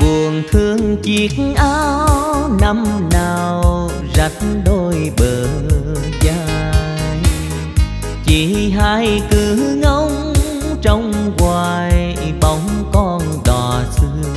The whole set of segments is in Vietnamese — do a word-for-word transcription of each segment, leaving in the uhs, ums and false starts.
buồn thương chiếc áo năm nào rách đôi bờ vai. Chị hai cứ ngóng trong hoài bóng con đò xưa.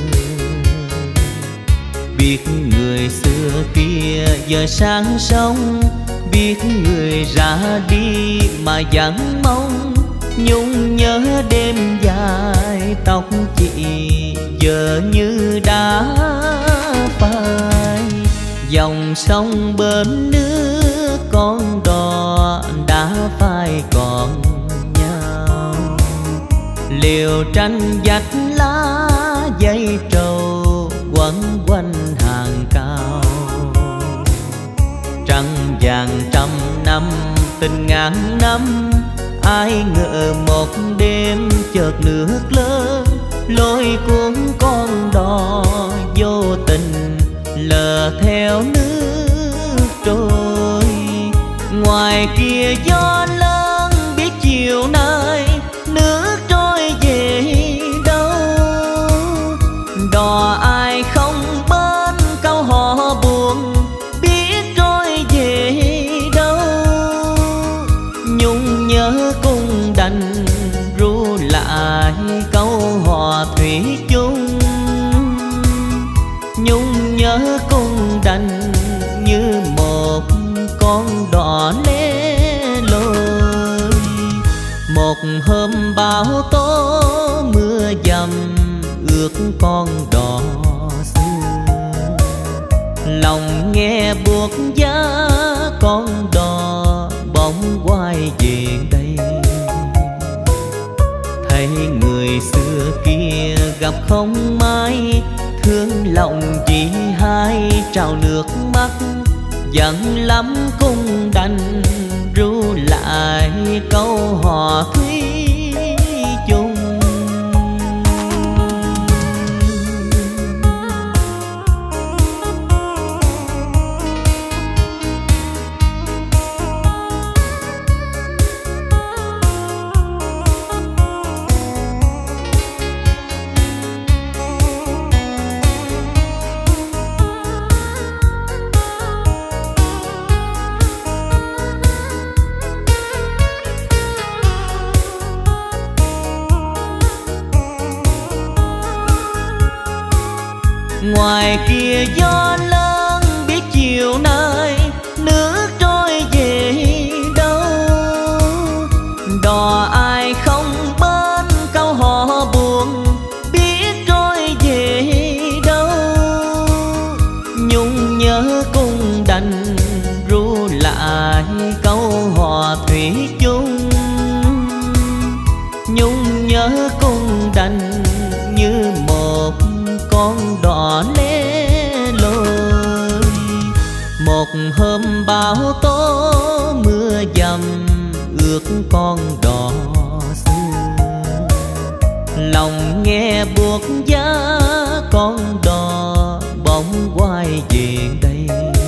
Biết người xưa kia giờ sáng sống, biết người ra đi mà vẫn mong. Nhung nhớ đêm dài tóc chị giờ như đã phai. Dòng sông bến nước con đò đã phai còn nhau. Liều tranh vách lá dây trầu quấn quanh hàng cao. Trăng vàng trăm năm tình ngàn năm, ai ngờ một đêm chợt nước lớn lôi cuốn con đò vô tình lờ theo nước trôi. Ngoài kia gió lớn biết chiều nay nước trôi về đâu. Đò ai không bên câu hò buồn biết trôi về đâu. Nhung nhớ cung đành ru lại câu hò thủy chung. Nhung nhớ cung đành như một con đò lẻ loi. Một hôm bão tố mưa dầm ướt con đò xưa. Lòng nghe buốt giá con đò bóng quay về đây. Thấy người xưa kia gặp không mãi, thương lòng chị hai trào nước mắt. Giận lắm cũng đành ru lại câu hò thủy chung. Ngoài kia gió lớn biết chiều nay nước trôi về đâu. Đò ai không bên câu hò buồn biết trôi về đâu. Nhung nhớ cung đành ru lại câu hò thủy chung. Nhung nhớ cung đành như một con đò lẻ loi. Một hôm bão tố mưa dầm ướt con đò xưa. Lòng nghe buốt giá con đò bóng quay về đây.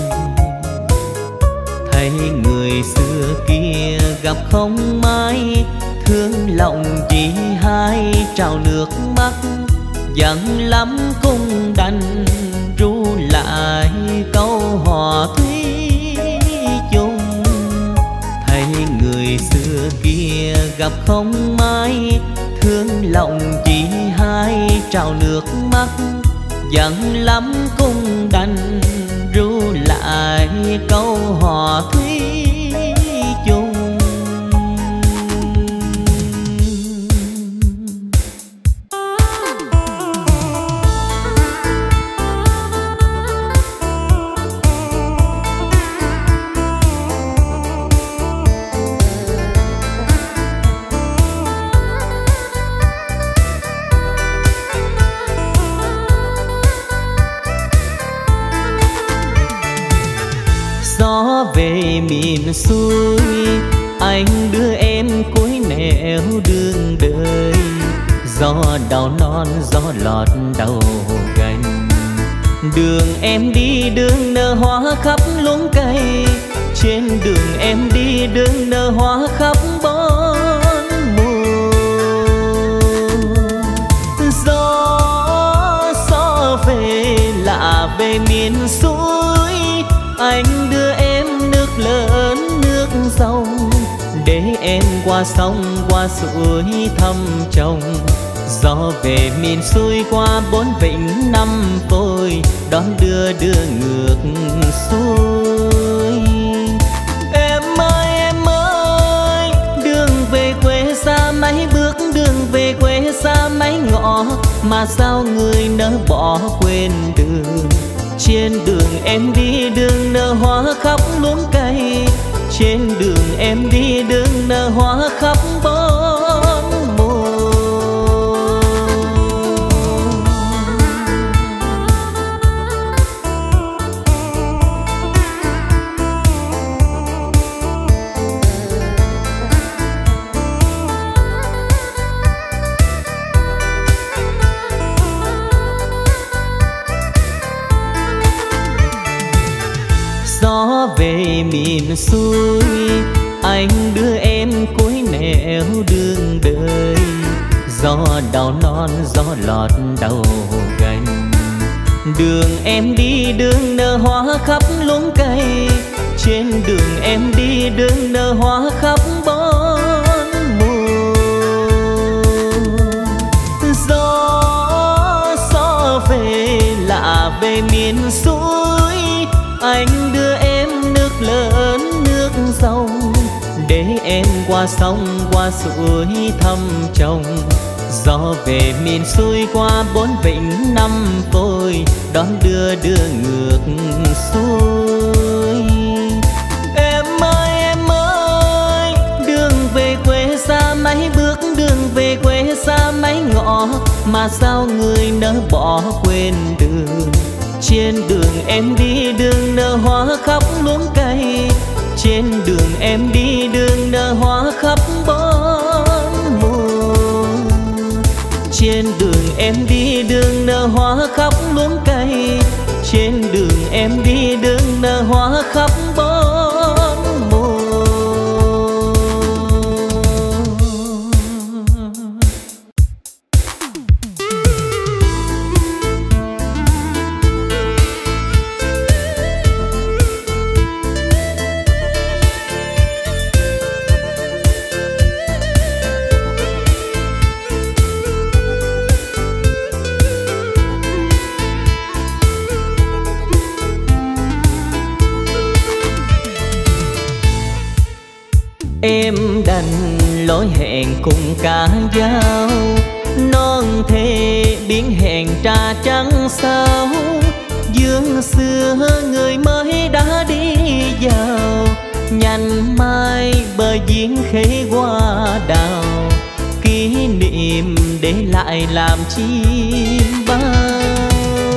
Thấy người xưa kia gặp không mãi, thương lòng chị hai trào nước mắt. Giận lắm cũng đành ru lại câu hò thủy chung. Thấy người xưa kia gặp không mãi, thương lòng chị hai trào nước mắt. Giận lắm cũng đành ru lại câu hò thủy chung. Gió về miền xuôi, anh đưa em cuối nẻo đường đời. Gió đào non gió lọt đầu gành. Đường em đi đường nở hoa khắp luống cây. Trên đường em đi đường nở hoa khắp bốn mùa. Gió gió về về miền suối, anh đưa em nước lớn nước sông, để em qua sông qua suối thăm chồng. Gió về miền xuôi qua bốn vịnh năm phôi, đón đưa đưa ngược xuôi. Em ơi em ơi, đường về quê xa mấy bước, đường về quê xa mấy ngõ, mà sao người nỡ bỏ quên đường. Trên đường em đi đường nở hoa khắp luống cây, trên đường em đi đường nở hoa khắp bốn mùa. Gió về miền xuôi, anh đưa em cuối nẻo đường đời. Gió đào non gió lọt đầu gành, đường em đi đường nở hoa khắp luống cây, trên đường em đi đường nở hoa khắp bốn mùa. Gió gió về lạ về miền xuôi, anh đưa em nước lớn nước sông, để em qua sông qua suối thăm chồng. Gió về miền xuôi qua bốn vịnh năm phôi, đón đưa đưa ngược xuôi. Em ơi em ơi, đường về quê xa mấy bước, đường về quê xa mấy ngõ, mà sao người nỡ bỏ quên đường. Trên đường em đi đường nở hoa khắp luống cây, trên đường em đi đường nở hoa khắp bốn mùa. Trên đường em đi đường nở hoa khắp luống cây, trên đường em đi đường nở hoa khắp bốn mùa. Em đành lối hẹn cùng cả dao, non thề biến hẹn trà trắng sao. Dương xưa người mới đã đi vào, nhành mai bờ giếng khế hoa đào. Kỷ niệm để lại làm chim bao.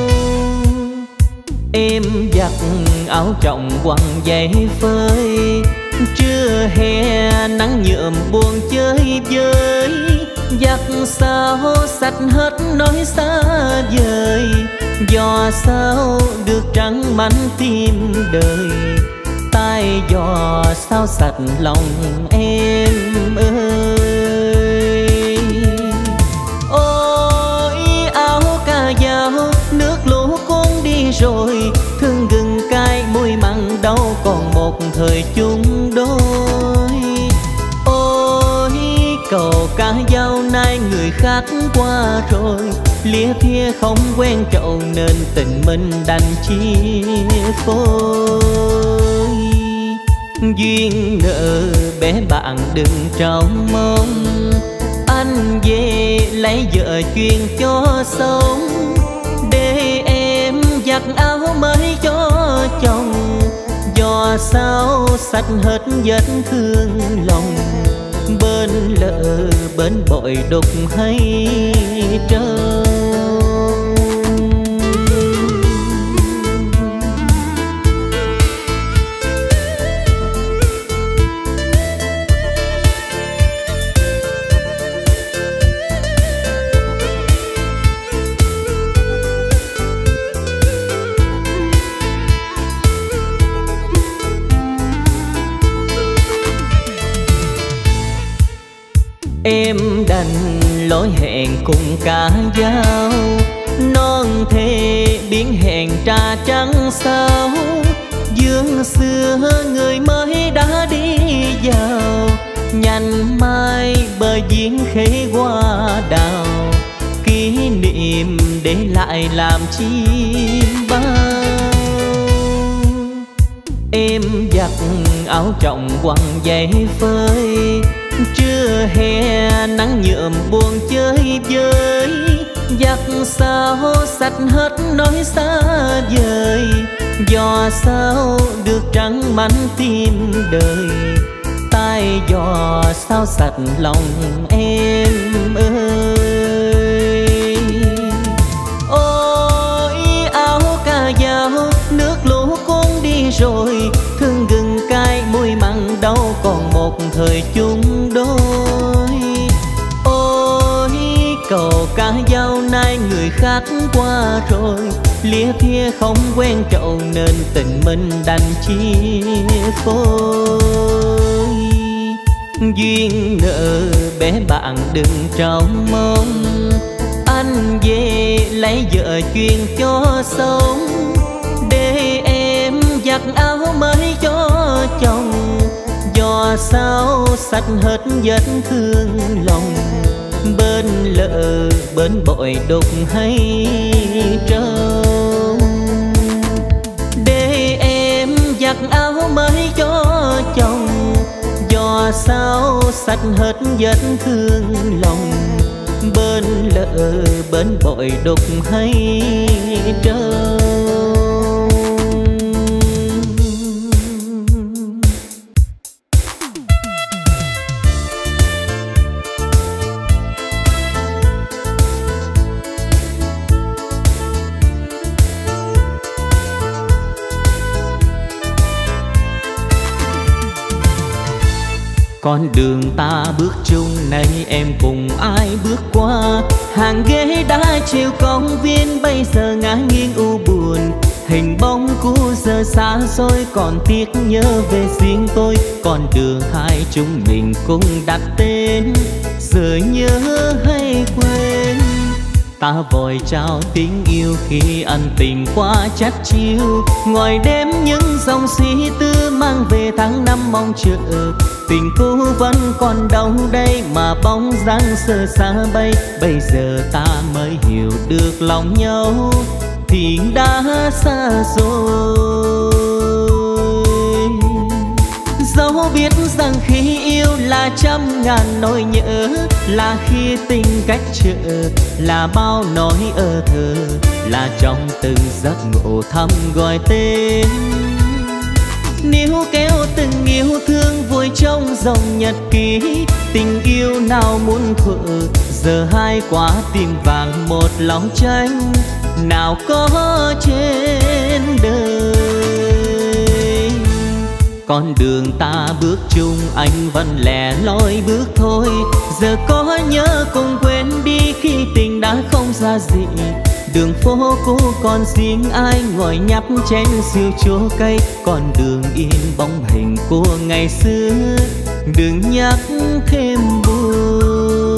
Em giặt áo trọng quăng giày phơi, trưa hè nắng nhuộm buồn chơi vơi. Giặt sao sạch hết nỗi xa vời, dò sao được trắng mảnh tim đời. Tai dò sao sạch lòng em ơi. Ôi áo ca dao nước lũ cuốn đi rồi, thương gừng cay mùi mặn đâu còn một thời chung đôi. Ôi cầu ca dao nay người khác qua rồi, lìa thia không quen trầu nên tình mình đành chia phôi. Duyên nợ bé bạn đừng trông mong, anh về lấy vợ chuyên cho sống. Để em giặt áo mới cho chồng, dò sao sạch hết vết thương lòng. Bên lỡ bên bội đục hay trâu. Em đành lối hẹn cùng cả dao, non thề biến hẹn trà trắng sao. Dương xưa người mới đã đi vào, nhành mai bờ giếng khế hoa đào. Kỷ niệm để lại làm chim bao. Em giặt áo trọng quăng giày phơi, trưa hè nắng nhuộm buồn chơi vơi. Giặt sao sạch hết nỗi xa vời, dò sao được trắng mảnh tim đời. Tai dò sao sạch lòng em ơi. Ôi áo ca dao nước lũ cuốn đi rồi, thương gừng cay mùi mặn đâu còn một thời chung đôi. Ôi cầu ca dao nay người khác qua rồi, lìa thia không quen trầu nên tình mình đành chia phôi. Duyên nợ bé bạn đừng trông mong, anh về lấy vợ chuyên cho sống. Để em giặt áo mới cho chồng, dò sao sạch hết vết thương lòng. Bên lợ bên bội đục hay trâu, để em giặt áo mới cho chồng, dò sao sạch hết vết thương lòng. Bên lợ bên bội đục hay trâu. Con đường ta bước chung này em cùng ai bước qua. Hàng ghế đá chiều công viên bây giờ ngã nghiêng u buồn. Hình bóng cũ giờ xa xôi còn tiếc nhớ về riêng tôi. Con đường hai chúng mình cùng đặt tên, giờ nhớ hay quên. Ta vội trao tiếng yêu khi ân tình quá chát chiêu. Ngồi đêm những dòng suy tư mang về tháng năm mong chờ. Tình cũ vẫn còn đâu đây mà bóng dáng sơ xa bay. Bây giờ ta mới hiểu được lòng nhau thì đã xa rồi. Dẫu biết rằng khi yêu là trăm ngàn nỗi nhớ, là khi tình cách trở, là bao nỗi ơ thơ, là trong từng giấc ngủ thầm gọi tên. Níu kéo từng yêu thương vui trong dòng nhật ký. Tình yêu nào muốn thuở, giờ hai quả tim vàng một lòng tranh, nào có trên đời. Con đường ta bước chung anh vẫn lẻ loi bước thôi. Giờ có nhớ cùng quên đi khi tình đã không ra gì. Đường phố cũ còn riêng ai ngồi nhấp chén siêu chua cay. Con đường yên bóng hình của ngày xưa, đừng nhắc thêm buồn.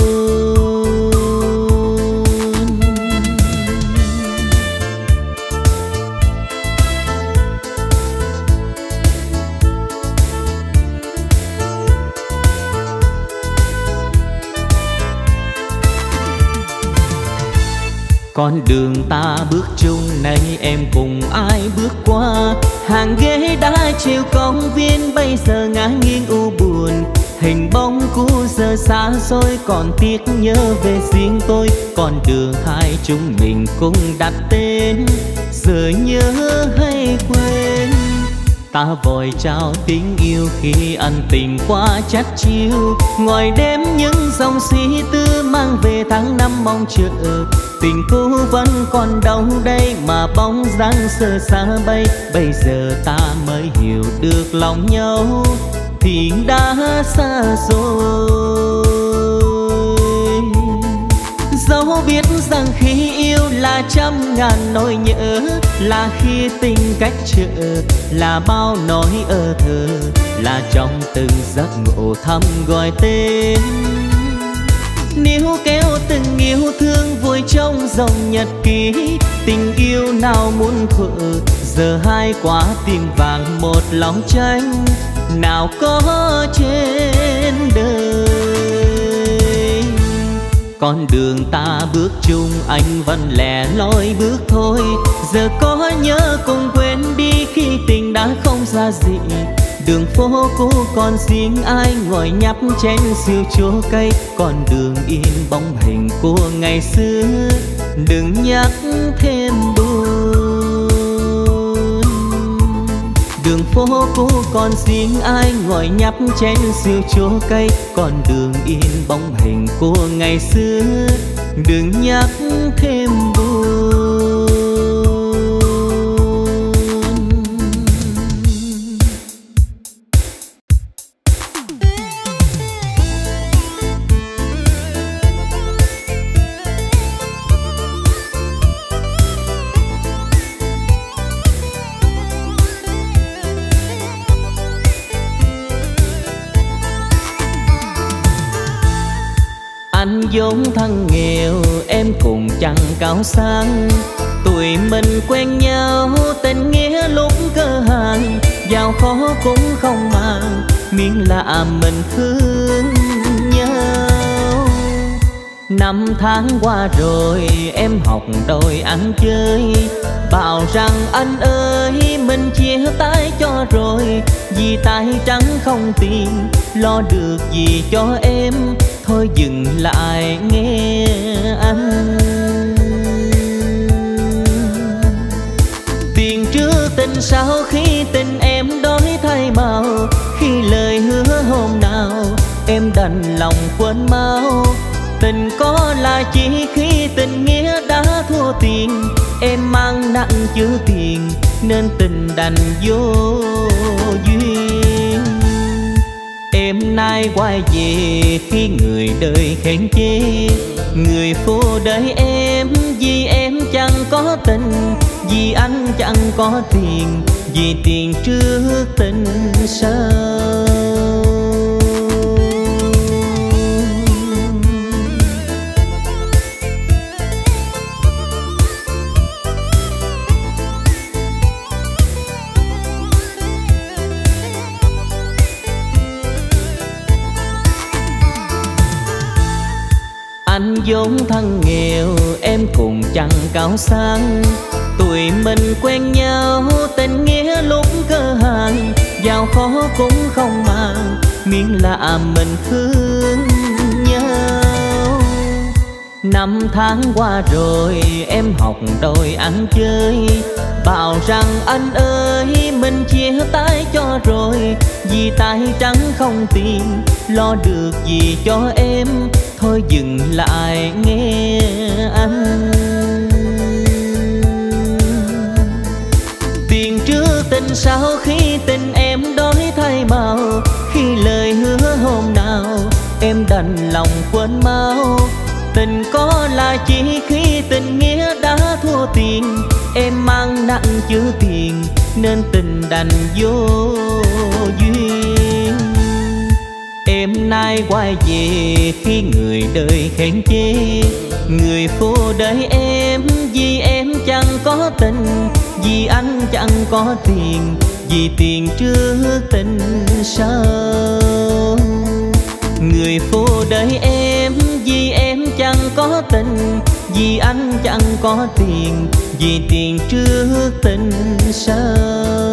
Con đường ta bước chung này em cùng ai bước qua. Hàng ghế đá chiều công viên bây giờ ngã nghiêng u buồn. Hình bóng cũ giờ xa xôi còn tiếc nhớ về riêng tôi. Con đường hai chúng mình cùng đặt tên, giờ nhớ hay quên. Ta vội trao tiếng yêu khi ân tình quá chát chiêu. Ngồi đêm những dòng suy tư mang về tháng năm mong chờ. Tình cũ vẫn còn đâu đây mà bóng dáng sơ xa bay. Bây giờ ta mới hiểu được lòng nhau thì đã xa rồi. Dẫu biết rằng khi yêu là trăm ngàn nỗi nhớ, là khi tình cách trở, là bao nỗi ơ thơ, là trong từng giấc ngủ thầm gọi tên. Níu kéo từng yêu thương vui trong dòng nhật nhật ký. Tình yêu nào muốn thuở, giờ hai quả tim vàng một lòng tranh, nào có trên đời. Con đường ta bước chung anh vẫn lẻ loi bước thôi, giờ có nhớ cùng quên đi khi tình đã không ra gì. Đường phố cũ còn riêng ai ngồi nhấp chén siêu chua cay, con đường in bóng hình của ngày xưa, đừng nhắc thêm buồn. Đường phố cũ còn riêng ai ngồi nhấp chén siêu chua cay, con đường in bóng hình của ngày xưa, đừng nhắc thêm buồn. Anh giống thằng nghèo, em cùng chẳng cao sang. Tụi mình quen nhau, tình nghĩa lúc cơ hàng, giàu khó cũng không màng, miễn là mình thương nhau. Năm tháng qua rồi, em học đòi ăn chơi, bảo rằng anh ơi mình chia tay cho rồi, vì tay trắng không tiền, lo được gì cho em, thôi dừng lại nghe anh. Tiền trước tình sau khi tình em đổi thay màu, khi lời hứa hôm nào em đành lòng quên mau. Tình có là chỉ khi tình nghĩa đã thua tiền, em mang nặng chữ tiền nên tình đành vô duyên. Em nay quay về khi người đời khen chê, người phụ đời em vì em chẳng có tình, vì anh chẳng có tiền, vì tiền trước tình sau. Anh giống thằng nghèo, em cùng chẳng cao sang. Tụi mình quen nhau, tình nghĩa lúc cơ hàng, giàu khó cũng không màng, miễn là mình thương nhau. Năm tháng qua rồi, em học đòi ăn chơi, bảo rằng anh ơi mình chia tay cho rồi, vì tay trắng không tiền, lo được gì cho em, thôi dừng lại nghe anh. Tiền trước tình sau khi tình em đổi thay màu, khi lời hứa hôm nào em đành lòng quên mau. Tình có là chỉ khi tình nghĩa đã thua tiền, em mang nặng chữ tiền nên tình đành vô duyên. Em nay quay về khi người đời khen chê, người phụ đời em vì em chẳng có tình, vì anh chẳng có tiền, vì tiền trước tình sau. Người phụ đời em vì em chẳng có tình, vì anh chẳng có tiền, vì tiền trước tình sau.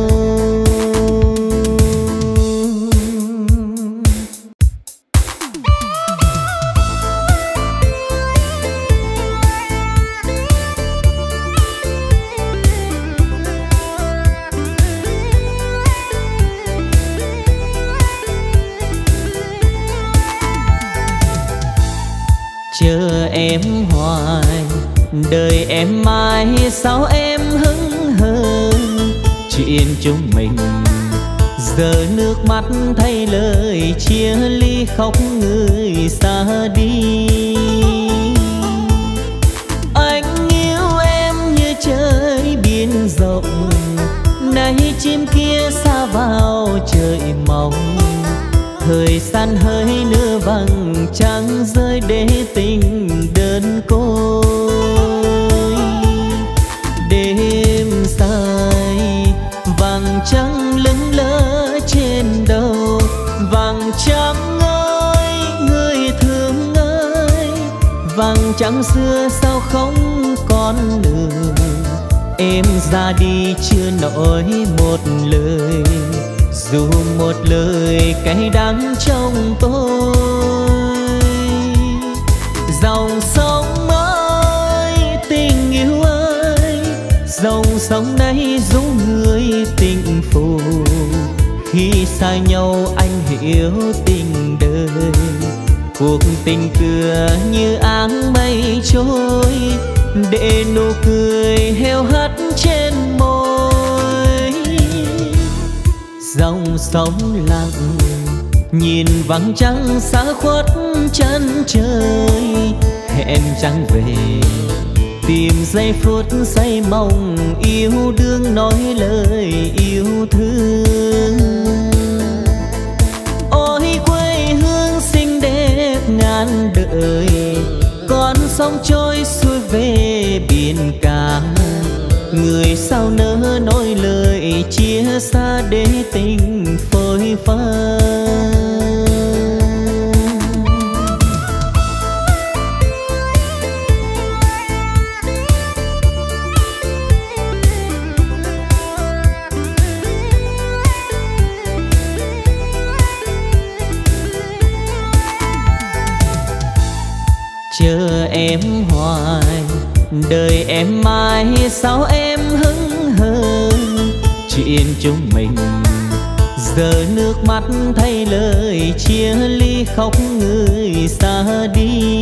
Chờ em hoài, đời em mãi sao em hững hờ. Chuyện chúng mình giờ nước mắt thay lời chia ly, khóc người xa đi. Anh yêu em như trời biển rộng, nay chim kia xa vào trời mong. Thời gian hơi nữa vắng trăng rơi để tình đơn côi. vầng trăng xưa sao không còn nữa. Em ra đi chưa nói một lời, dù một lời cay đắng trong tôi. Dòng sông ơi tình yêu ơi, dòng sông này dung người tình phù. Khi xa nhau anh hiểu tình đời, cuộc tình tựa như áng mây trôi, để nụ cười heo hắt trên môi. Dòng sông lặng nhìn vắng trăng xa khuất chân trời, hẹn trăng về tìm giây phút say mộng yêu đương nói lời yêu thương. Ôi quê hương xinh đẹp ngàn đời, con sông trôi xuôi về biển cả. Người sao nỡ nói lời chia xa để tình phôi pha. Chờ em hoài đời em mãi sao em hững hờ. Chuyện chúng mình giờ nước mắt thay lời chia ly, khóc người xa đi.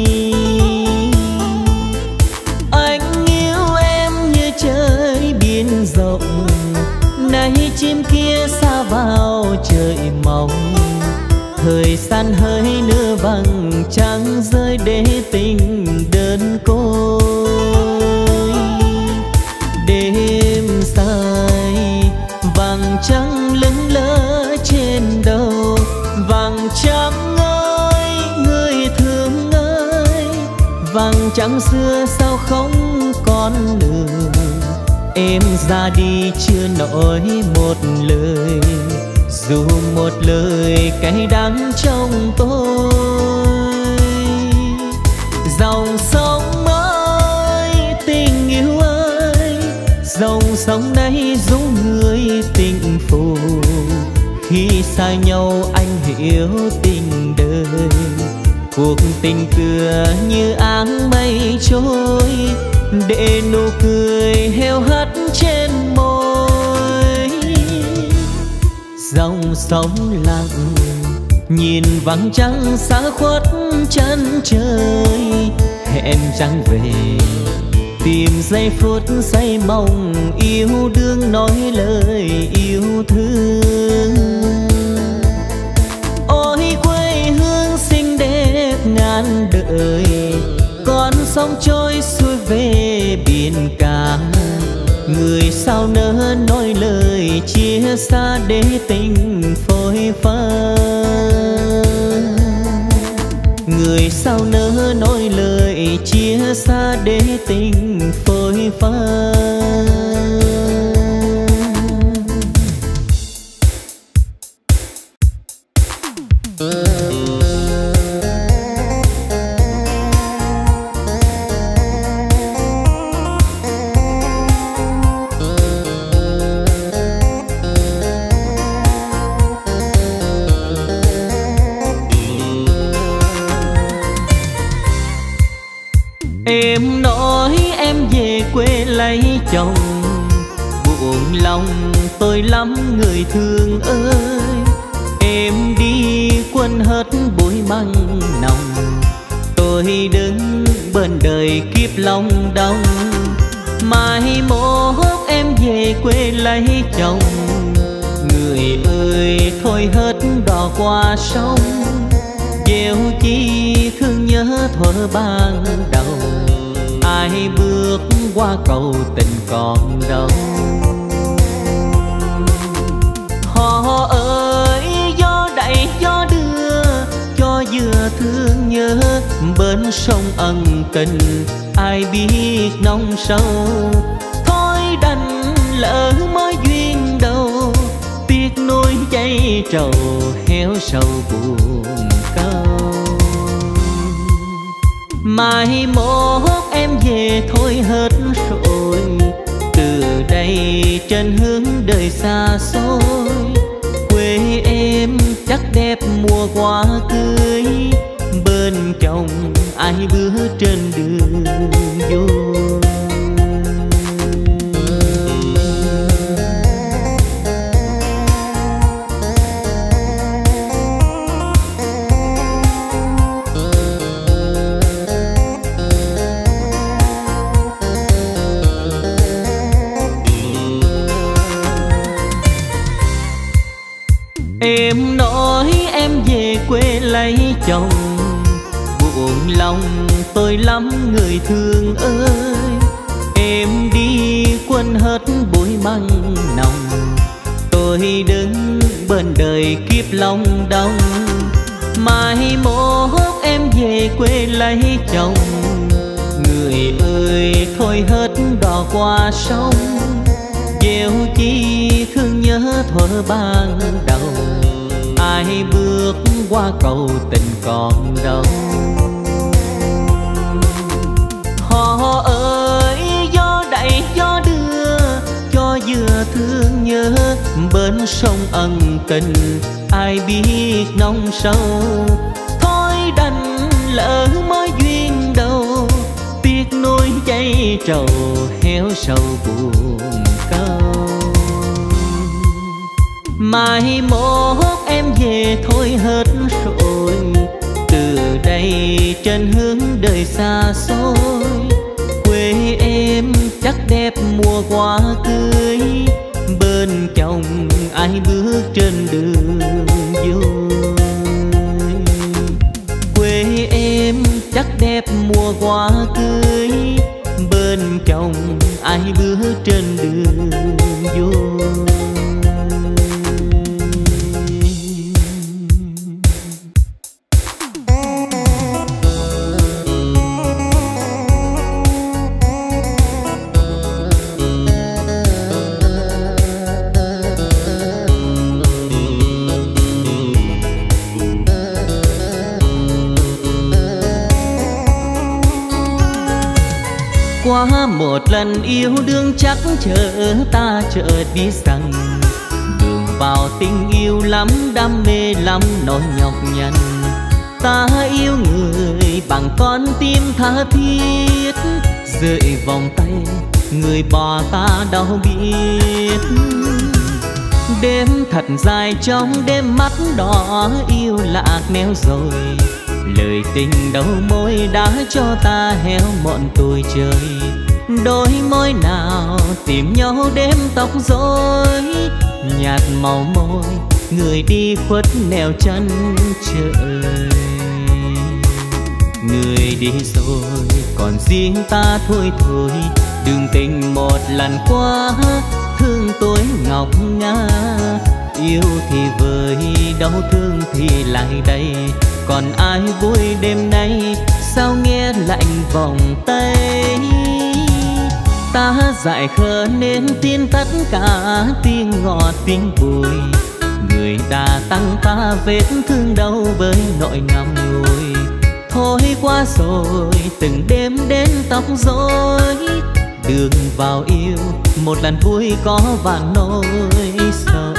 Anh yêu em như trời biển rộng, nay chim kia xa vào trời mong. Thời gian hơi nữa vắng trăng rơi để tình đơn côi. Đêm dài vàng trăng lững lờ trên đầu, vàng trăng ơi người thương ơi, vàng trăng xưa sao không còn nữa. Em ra đi chưa nói một lời, dù một lời cay đắng trong tôi. Dòng sông ơi tình yêu ơi, dòng sông này dung người tình phù. Khi xa nhau anh hiểu tình đời, cuộc tình tựa như áng mây trôi, để nụ cười heo hắt trên môi. Dòng sông lặng nhìn vắng trăng xa khuất chân trời, hẹn trăng về tìm giây phút say mộng yêu đương nói lời yêu thương. Ôi quê hương xinh đẹp ngàn đời, con sông trôi xuôi về biển cả. Người sao nỡ nói lời chia xa để tình phôi pha. Người sao nỡ nói lời chia xa để tình phôi pha. Em nói em về quê lấy chồng, buồn lòng tôi lắm người thương ơi. Em đi quên hết buổi măng nồng, tôi đứng bên đời kiếp lòng đông. Mai mốt em về quê lấy chồng, người ơi thôi hết đò qua sông. Gieo chi thương nhớ thuở ban đầu, ai bước qua cầu tình còn đâu. Họ ơi gió đẩy gió đưa cho vừa thương nhớ, bên sông ân tình ai biết nông sâu. Thôi đành lỡ mới duyên đầu, tiếc nuối cháy trầu héo sầu buồn câu. Mai mốt em về thôi hết rồi, từ đây trên hướng đời xa xôi. Quê em chắc đẹp mùa hoa cưới, bên chồng ai bước trên đường vui. Em nói em về quê lấy chồng, buồn lòng tôi lắm người thương ơi. Em đi quên hết buổi măng nồng, tôi đứng bên đời kiếp long đong. Mai mốt em về quê lấy chồng, người ơi thôi hết đò qua sông. Gieo chi thương nhớ thuở ban đầu, ai bước qua cầu tình còn đâu. Họ ơi gió đẩy gió đưa, cho vừa thương nhớ bên sông ân tình, ai biết nông sâu. Thôi đành lỡ mới duyên đầu, tiếc nuối cháy trầu héo sầu buồn câu. Mai mốt em về thôi hết rồi, từ đây trên hướng đời xa xôi. Quê em chắc đẹp mùa hoa cưới, bên chồng ai bước trên đường vui. Quê em chắc đẹp mùa hoa cưới, bên chồng ai bước trên đường vui. Qua một lần yêu đương chắc chờ ta chợt biết rằng, đường vào tình yêu lắm đam mê lắm nỗi nhọc nhằn. Ta yêu người bằng con tim tha thiết, rời vòng tay người bỏ ta đâu biết. Đêm thật dài trong đêm mắt đỏ, yêu lạc neo rồi. Lời tình đầu môi đã cho ta héo mọn tuổi trời. Đôi môi nào tìm nhau đêm tóc rối, nhạt màu môi người đi khuất nẻo chân trời. Người đi rồi còn riêng ta thôi thôi, đừng tình một lần qua thương tôi ngọc ngà. Yêu thì vơi đau thương thì lại đây, còn ai vui đêm nay sao nghe lạnh vòng tay. Ta dại khờ nên tin tất cả tiếng ngọt tiếng vui, người đã tăng ta vết thương đau với nỗi ngậm ngùi. Thôi qua rồi từng đêm đến tóc rối, đường vào yêu một lần vui có vạn nỗi sầu.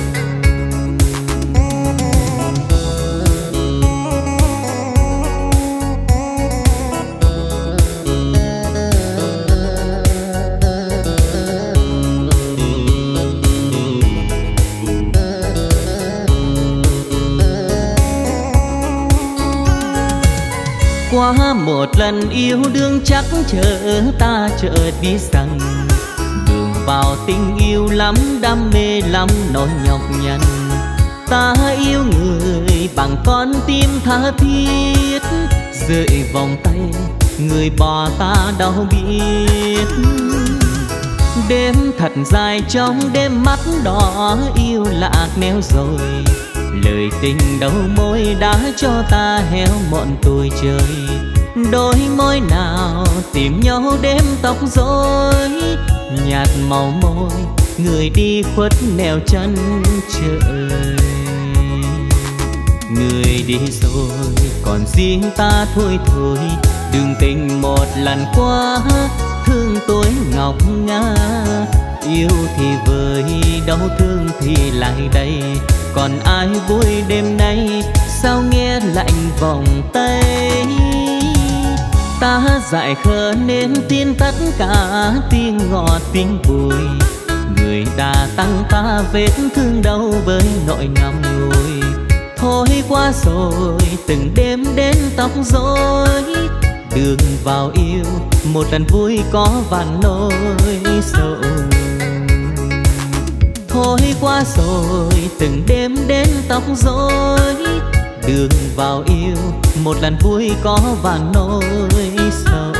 Qua một lần yêu đương chắc chờ ta chợt biết rằng, đường vào tình yêu lắm đam mê lắm nỗi nhọc nhằn. Ta yêu người bằng con tim tha thiết, rời vòng tay người bỏ ta đâu biết. Đêm thật dài trong đêm mắt đỏ, yêu lạc neo rồi. Lời tình đầu môi đã cho ta héo mọn tuổi trời. Đôi môi nào tìm nhau đêm tóc rối, nhạt màu môi người đi khuất nẻo chân trời. Người đi rồi còn riêng ta thôi thôi, đường tình một lần qua thương tôi ngọc ngà. Yêu thì vơi đau thương thì lại đây, còn ai vui đêm nay sao nghe lạnh vòng tay. Ta dại khờ nên tin tất cả tiếng ngọt tiếng vui, người đã tăng ta vết thương đau với nỗi ngậm ngùi. Thôi qua rồi từng đêm đến tóc rối, đường vào yêu một lần vui có vạn nỗi sầu. Thôi qua rồi từng đêm đến tóc rối, đường vào yêu một lần vui có vạn nỗi sầu.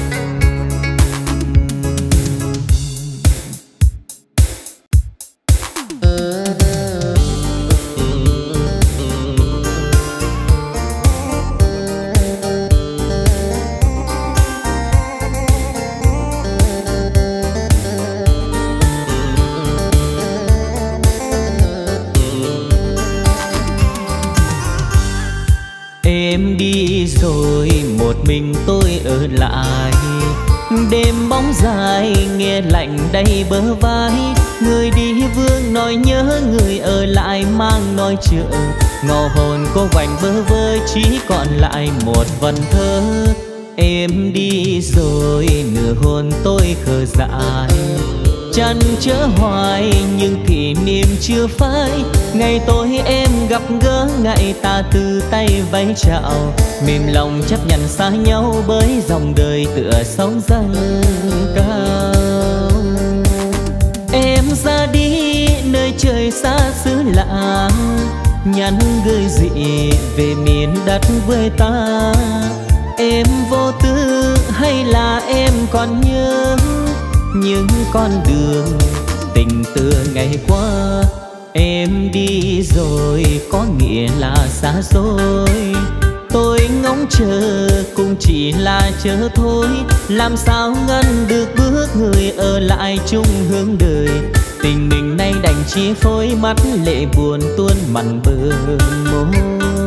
Em đi rồi một mình tôi ở lại, đêm bóng dài nghe lạnh đầy bờ vai. Người đi vương nói nhớ, người ở lại mang nói chờ. Ngõ hồn cô vành bơ vơ chỉ còn lại một vần thơ. Em đi rồi nửa hồn tôi khờ dại, chăn chở hoài nhưng kỷ niệm chưa phai. Ngày tối em gặp gỡ ngày ta từ tay vẫy chào, mềm lòng chấp nhận xa nhau bởi dòng đời tựa sóng dâng cao. Em ra đi nơi trời xa xứ lạ, nhắn gửi dị về miền đất quê ta. Em vô tư hay là em còn nhớ những con đường tình tựa ngày qua. Em đi rồi có nghĩa là xa xôi, tôi ngóng chờ cũng chỉ là chờ thôi. Làm sao ngăn được bước người ở lại chung hướng đời, tình mình nay đành chia phôi. Mắt lệ buồn tuôn mặn bờ môi.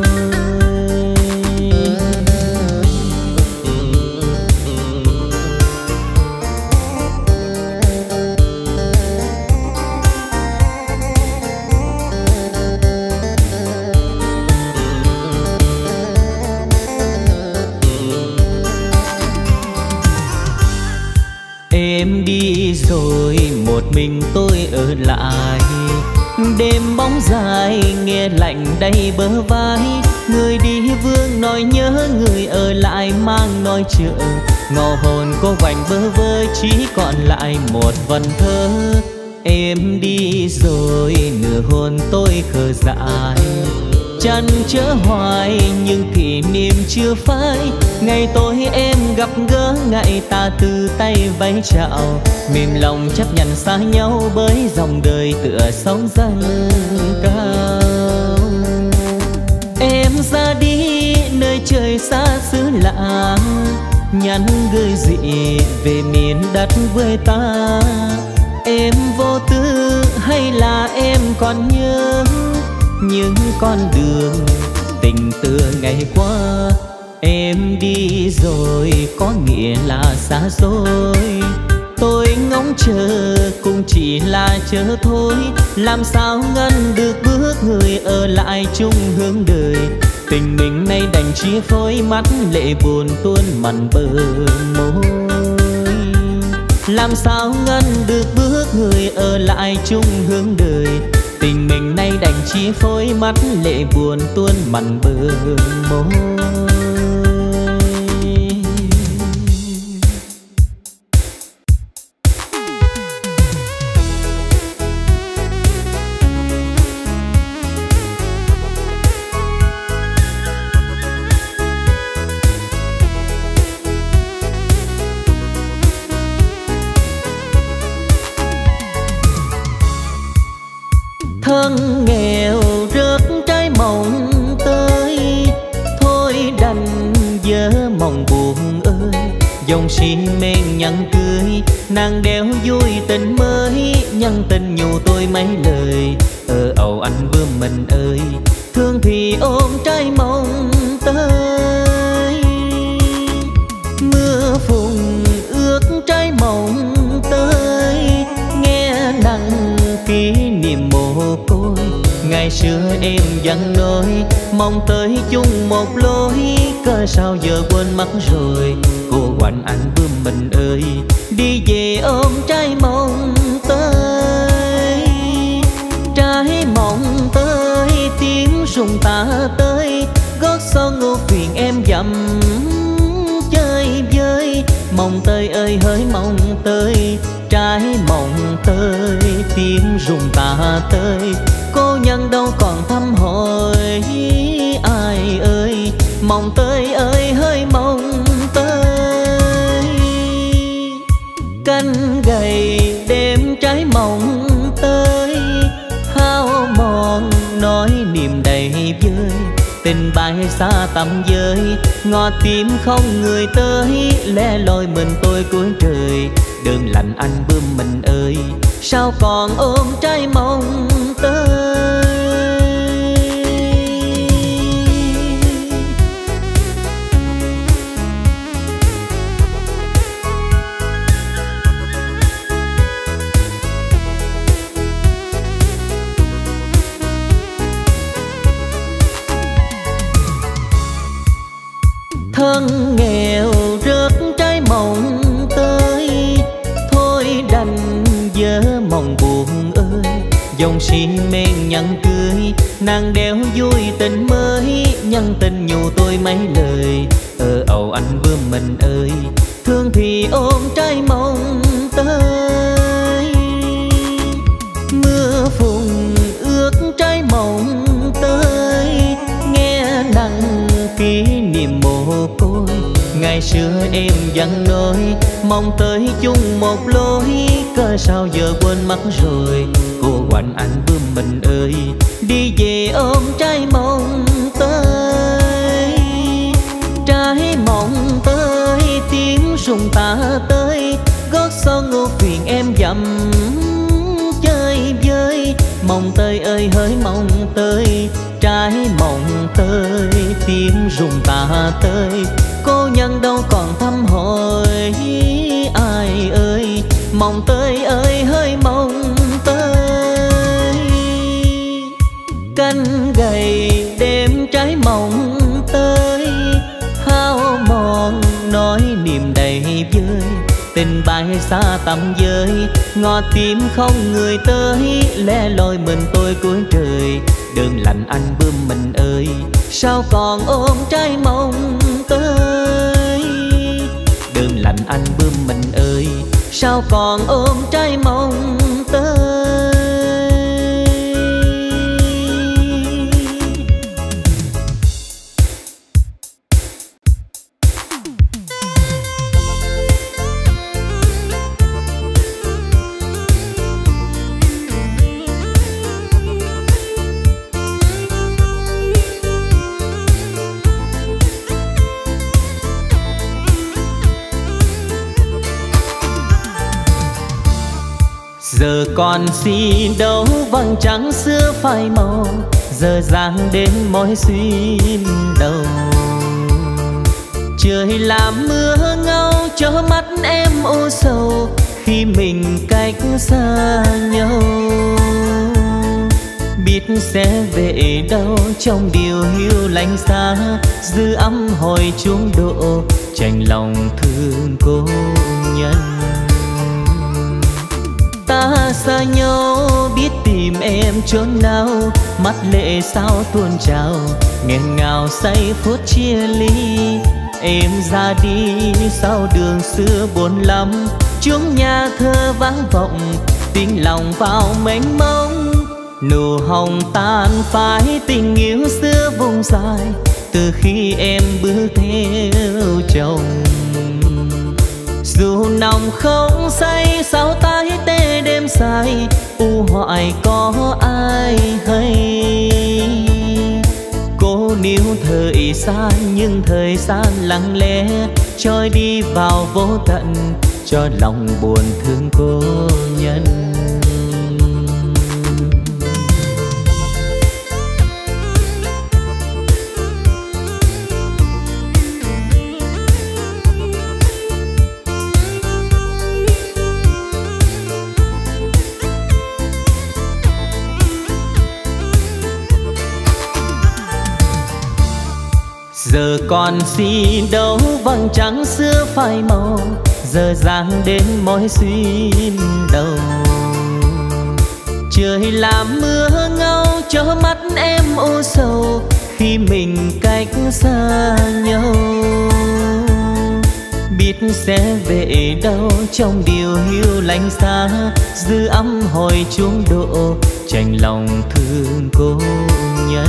Em đi rồi một mình tôi ở lại, đêm bóng dài nghe lạnh đầy bờ vai. Người đi vương nói nhớ, người ở lại mang nói chờ. Ngõ hồn cô vành bơ vơ chỉ còn lại một vần thơ. Em đi rồi nửa hồn tôi khờ dại, chăn chở hoài nhưng kỷ niệm chưa phai. Ngày tối em gặp gỡ ngày ta từ tay vẫy chào, mềm lòng chấp nhận xa nhau bởi dòng đời tựa sóng dâng cao. Em ra đi nơi trời xa xứ lạ, nhắn gửi dị về miền đất quê ta. Em vô tư hay là em còn nhớ những con đường tình tựa ngày qua. Em đi rồi có nghĩa là xa xôi, tôi ngóng chờ cũng chỉ là chờ thôi. Làm sao ngăn được bước người ở lại chung hướng đời, tình mình nay đành chia phôi. Mắt lệ buồn tuôn mặn bờ môi. Làm sao ngăn được bước người ở lại chung hướng đời, tình mình nay đành chia phôi. Mắt lệ buồn tuôn mặn bờ môi. Thân nghèo rớt trái mộng tới, thôi đành dở mong buồn ơi. Dòng xin men nhắn cưới, nàng đeo vui tình mới. Nhắn tình nhủ tôi mấy lời, ở ầu anh bướm mình ơi. thương thì ôm trái mong tới. Mưa phùn ướt trái mộng tới, nghe nặng kỷ niệm mồ côi. Ngày xưa em vẫn nói mong tới chung một lối, cớ sao giờ quên mất rồi. Cô quạnh anh bướm mình ơi, đi về ôm trái mộng tới. Trái mộng tới tiếng rung ta tới, gót son ngô phiền em dặm chơi với. Mộng tới ơi hỡi mộng tới, trái mộng tới tiếng rung ta tới. Cô nhân đâu còn thăm hỏi ai ơi, mộng tới ơi hỡi mộng tới. Canh gầy đêm trái mộng tới, hao mòn nói niềm đầy vơi. Tình bay xa tầm giới, ngọt tim không người tới. Lẻ loi mình tôi cuối trời, đường lạnh anh bướm mình ơi, sao còn ôm trái mộng tới. Thân nghèo rớt trái mộng tới, thôi đành vỡ mộng buồn ơi. Dòng xi men nhẫn cưới, nàng đeo vui tình mới. Nhân tình nhủ tôi mấy lời, ở ầu anh bướm mình ơi, thương thì ôm trái mộng tới. Mưa phùn ướt trái mộng tới, nghe nặng kỷ niệm mồ côi. Ngày xưa em vẫn nói mong tới chung một lối, cớ sao giờ quên mất rồi. Cô quạnh anh bướm mình ơi, đi về ôm trái mộng tới. Trái mộng tới tiếng rung ta tới, gót son ngô phiền em dặm chơi với. Mộng tới ơi hỡi mộng tới, trái mộng tới tiếng rung ta tới. Cô nhân đâu còn thăm hỏi ai ơi, mộng tới ơi hỡi mộng tới. Canh gầy đêm trái mộng tới, hao mòn nói niềm đầy vơi. Tình bay xa tầm giới, ngọt tim không người tới. Lẻ loi mình tôi cuối trời, đường lạnh anh bướm mình ơi, sao còn ôm trái mộng tới. Đường lạnh anh bướm mình ơi, sao còn ôm trái mộng tới. Giờ còn gì đâu vầng trăng xưa phai màu, giờ dáng đến mỏi xuyên đầu. Trời làm mưa ngâu cho mắt em u sầu, khi mình cách xa nhau. Biết sẽ về đâu trong điều hiu lạnh xa, dư âm hồi chuông độ chạnh lòng thương cô nhân. Ta xa nhau biết tìm em chốn nào, mắt lệ sao tuôn trào, nghẹn ngào say phút chia ly. Em ra đi sao đường xưa buồn lắm, chuông nhà thơ vang vọng, tiếng lòng vào mênh mông. Nụ hồng tan phai tình yêu xưa vùng dài, từ khi em bước theo chồng. Dù nồng không say sao tái tê đêm dài, u hoài có ai hay. Cô níu thời gian nhưng thời gian lặng lẽ trôi đi vào vô tận, cho lòng buồn thương cô nhân. Giờ còn gì đâu vầng trăng xưa phai màu, giờ dáng đến mỏi xuyên đầu. Trời làm mưa ngâu cho mắt em u sầu khi mình cách xa nhau. Biết sẽ về đâu trong điều hiu lạnh xa, dư âm hồi chuông độ chạnh lòng thương cô nhân.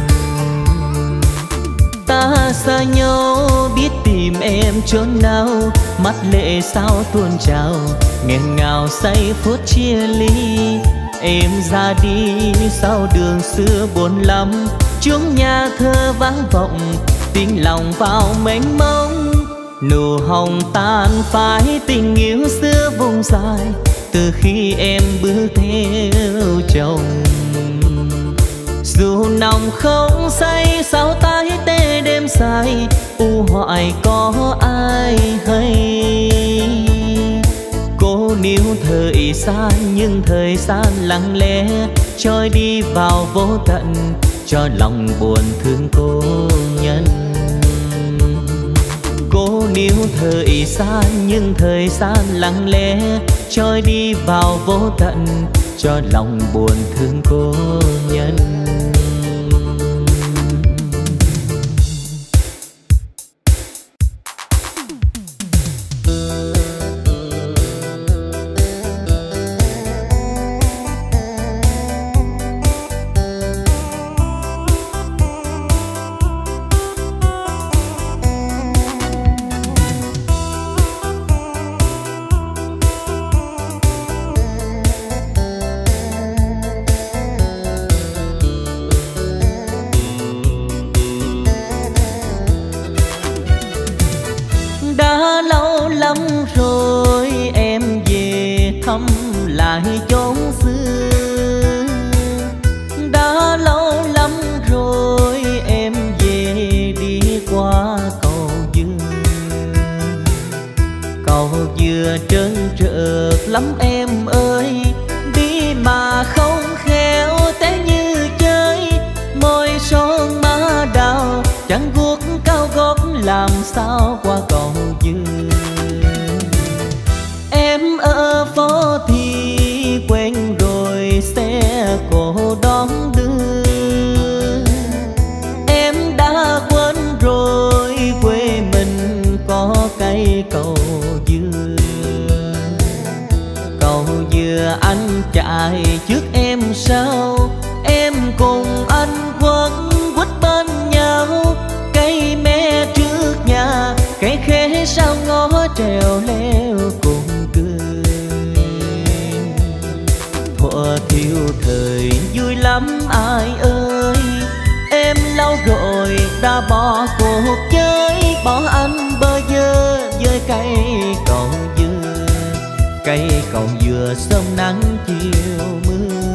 Ta xa nhau biết tìm em chốn nào, mắt lệ sao tuôn trào nghẹn ngào say phút chia ly. Em ra đi sao đường xưa buồn lắm, chuông nhà thơ vang vọng tiếng lòng vào mênh mông. Nụ hồng tan phai tình yêu xưa vùng dài, từ khi em bước theo chồng. Dù nồng không say sao tái tê đêm dài, u hoài có ai hay. Cô níu thời gian nhưng thời gian lặng lẽ trôi đi vào vô tận, cho lòng buồn thương cô nhân. Cô níu thời gian nhưng thời gian lặng lẽ trôi đi vào vô tận, cho lòng buồn thương cô nhân. Lại chốn xưa đã lâu lắm rồi, em về đi qua cầu dừa. Cầu dừa trơn trượt lắm em ơi, đi mà không khéo té như chơi. Môi son má đào chẳng guốc cao gót, làm sao qua cầu dừa. Em ở phố thì quen rồi xe cổ đón đưa. Em đã quên rồi quê mình có cây cầu dừa. Cầu dừa anh chạy trước em sau, em cùng anh quấn quýt bên nhau. Cây me trước nhà, cây khế sau ngõ trèo leo cùng thuở thiếu thời vui lắm ai ơi. Em lâu rồi đã bỏ cuộc chơi, bỏ anh bơ vơ với cây cầu dừa. Cây cầu dừa sớm nắng chiều mưa.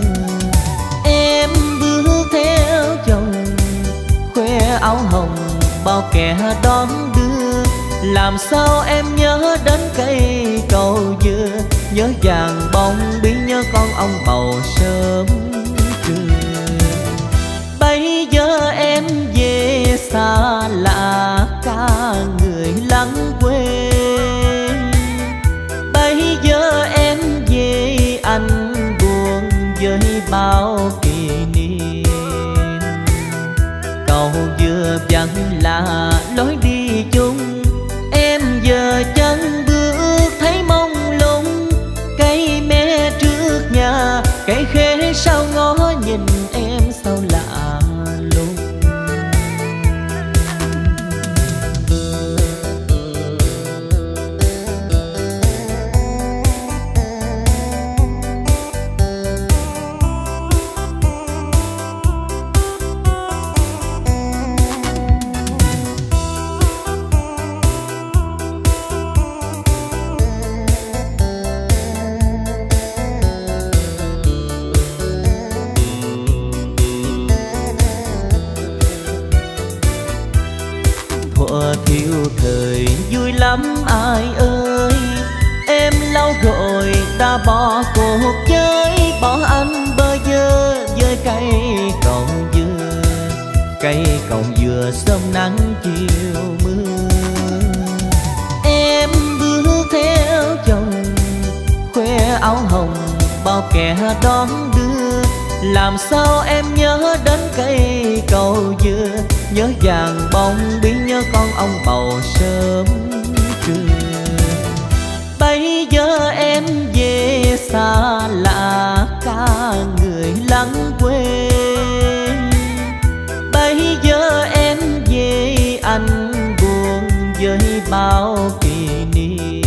Em bước theo chồng khoe áo hồng, bao kẻ đón đưa. Làm sao em nhớ đến cây cầu dừa, nhớ vàng bông biến nhớ con ông bầu sớm trưa. Bây giờ em về xa lạ cả người lắng quê. Bây giờ em về anh buồn với bao kỷ niệm. Cầu dừa vẫn là lối đi chung, em giờ chân bước thấy mông lung. Cây me trước nhà, cây khế sau ngõ, nhìn em sao lạ lùng. chiều mưa. Em bước theo chồng khoe áo hồng bao kẻ đón đưa, làm sao em nhớ đến cây cầu dừa, nhớ vàng bông biến nhớ con ông bầu sớm trưa. Bây giờ em về xa lạ cả người lắng quê, bây giờ em về anh buồn với bao kỷ niệm.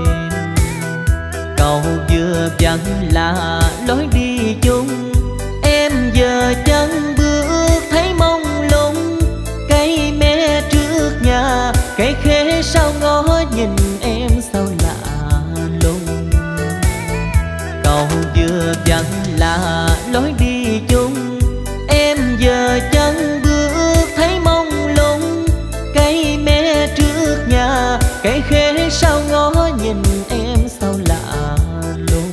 Cầu vừa vắng là lối đi chung, em giờ chân bước thấy mông lung. Cây me trước nhà cây khế sau ngó nhìn em sao lạ lùng. Cầu vừa vắng là lối đi chung, em giờ chân bước thấy mông lung. Cây me trước nhà cây khế sau ngó nhìn em sao lạ lùng.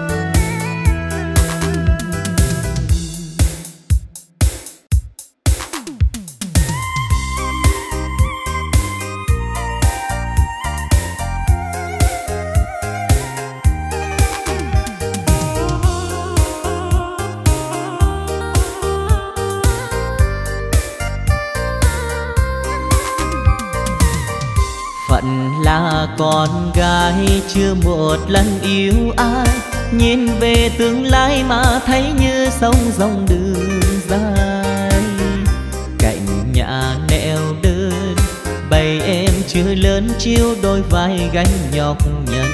Phận là con gái chưa một lần yêu ai, nhìn về tương lai mà thấy như sông dòng đường dài. Cạnh nhà neo đơn bầy em chưa lớn chiêu đôi vai gánh nhọc nhằn.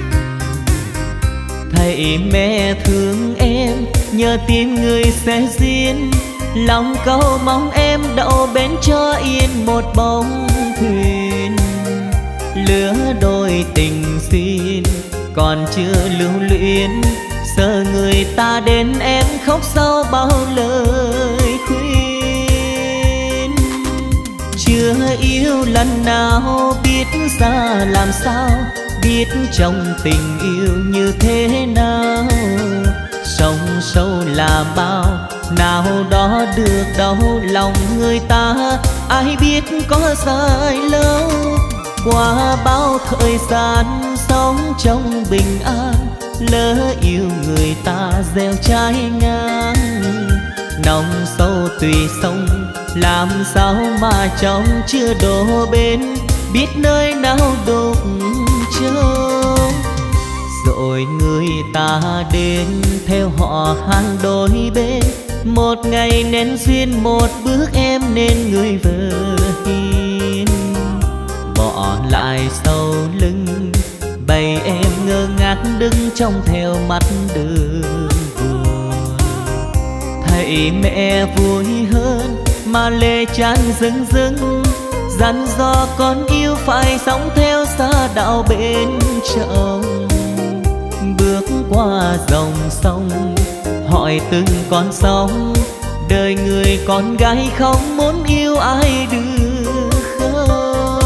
Thầy mẹ thương em nhờ tim người sẽ duyên, lòng câu mong em đậu bến cho yên một bóng thuyền. Lứa đôi tình xin còn chưa lưu luyến, sợ người ta đến em khóc sau bao lời khuyên. Chưa yêu lần nào biết ra làm sao, biết trong tình yêu như thế nào. Sông sâu là bao, nào đó được đâu lòng người ta, ai biết có dài lâu. Qua bao thời gian sống trong bình an, lỡ yêu người ta gieo trái ngang. Nòng sâu tùy sông, làm sao mà trong chưa đổ bên, biết nơi nào đục châu. Rồi người ta đến theo họ hàng đôi bên, một ngày nên duyên một bước em nên người vợ hiền. Bỏ lại sau lưng bầy em ngơ ngác đứng trông theo mắt đường buồn. Thầy mẹ vui hơn mà lệ tràn rưng rưng, dặn dò con yêu phải sống theo xa đạo bên chồng. Bước qua dòng sông hỏi từng con sóng, đời người con gái không muốn yêu ai được không.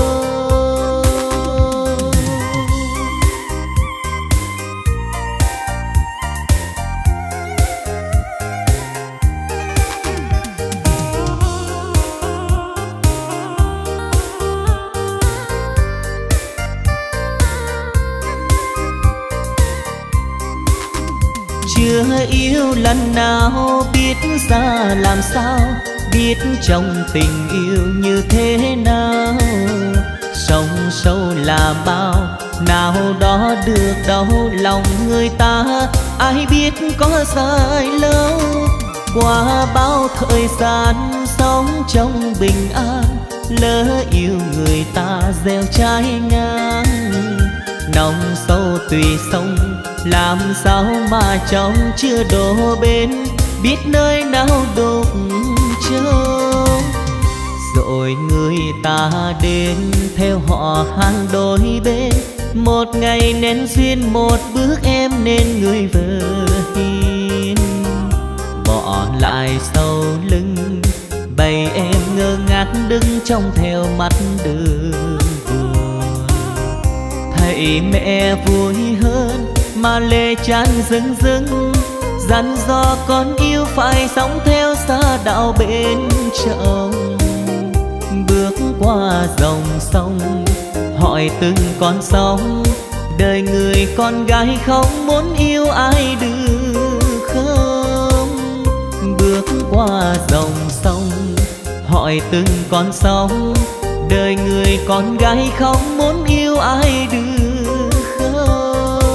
Chưa yêu lần nào biết ra làm sao, biết trong tình yêu như thế nào. Sông sâu là bao, nào đó được đâu lòng người ta, ai biết có dài lâu. Qua bao thời gian sống trong bình an, lỡ yêu người ta gieo trái ngang. Nòng sâu tùy sông, làm sao mà trong chưa đổ bên, biết nơi nào đục châu. Rồi người ta đến theo họ hàng đôi bên, một ngày nên duyên một bước em nên người vợ hiền. Bỏ lại sau lưng bầy em ngơ ngác đứng trông theo mắt đường buồn. Thầy mẹ vui hơn mà lệ tràn rưng rưng, dặn dò con yêu phải sống theo xa đạo bên chồng. Bước qua dòng sông, hỏi từng con sóng, đời người con gái không muốn yêu ai được không? Bước qua dòng sông, hỏi từng con sóng, đời người con gái không muốn yêu ai được không?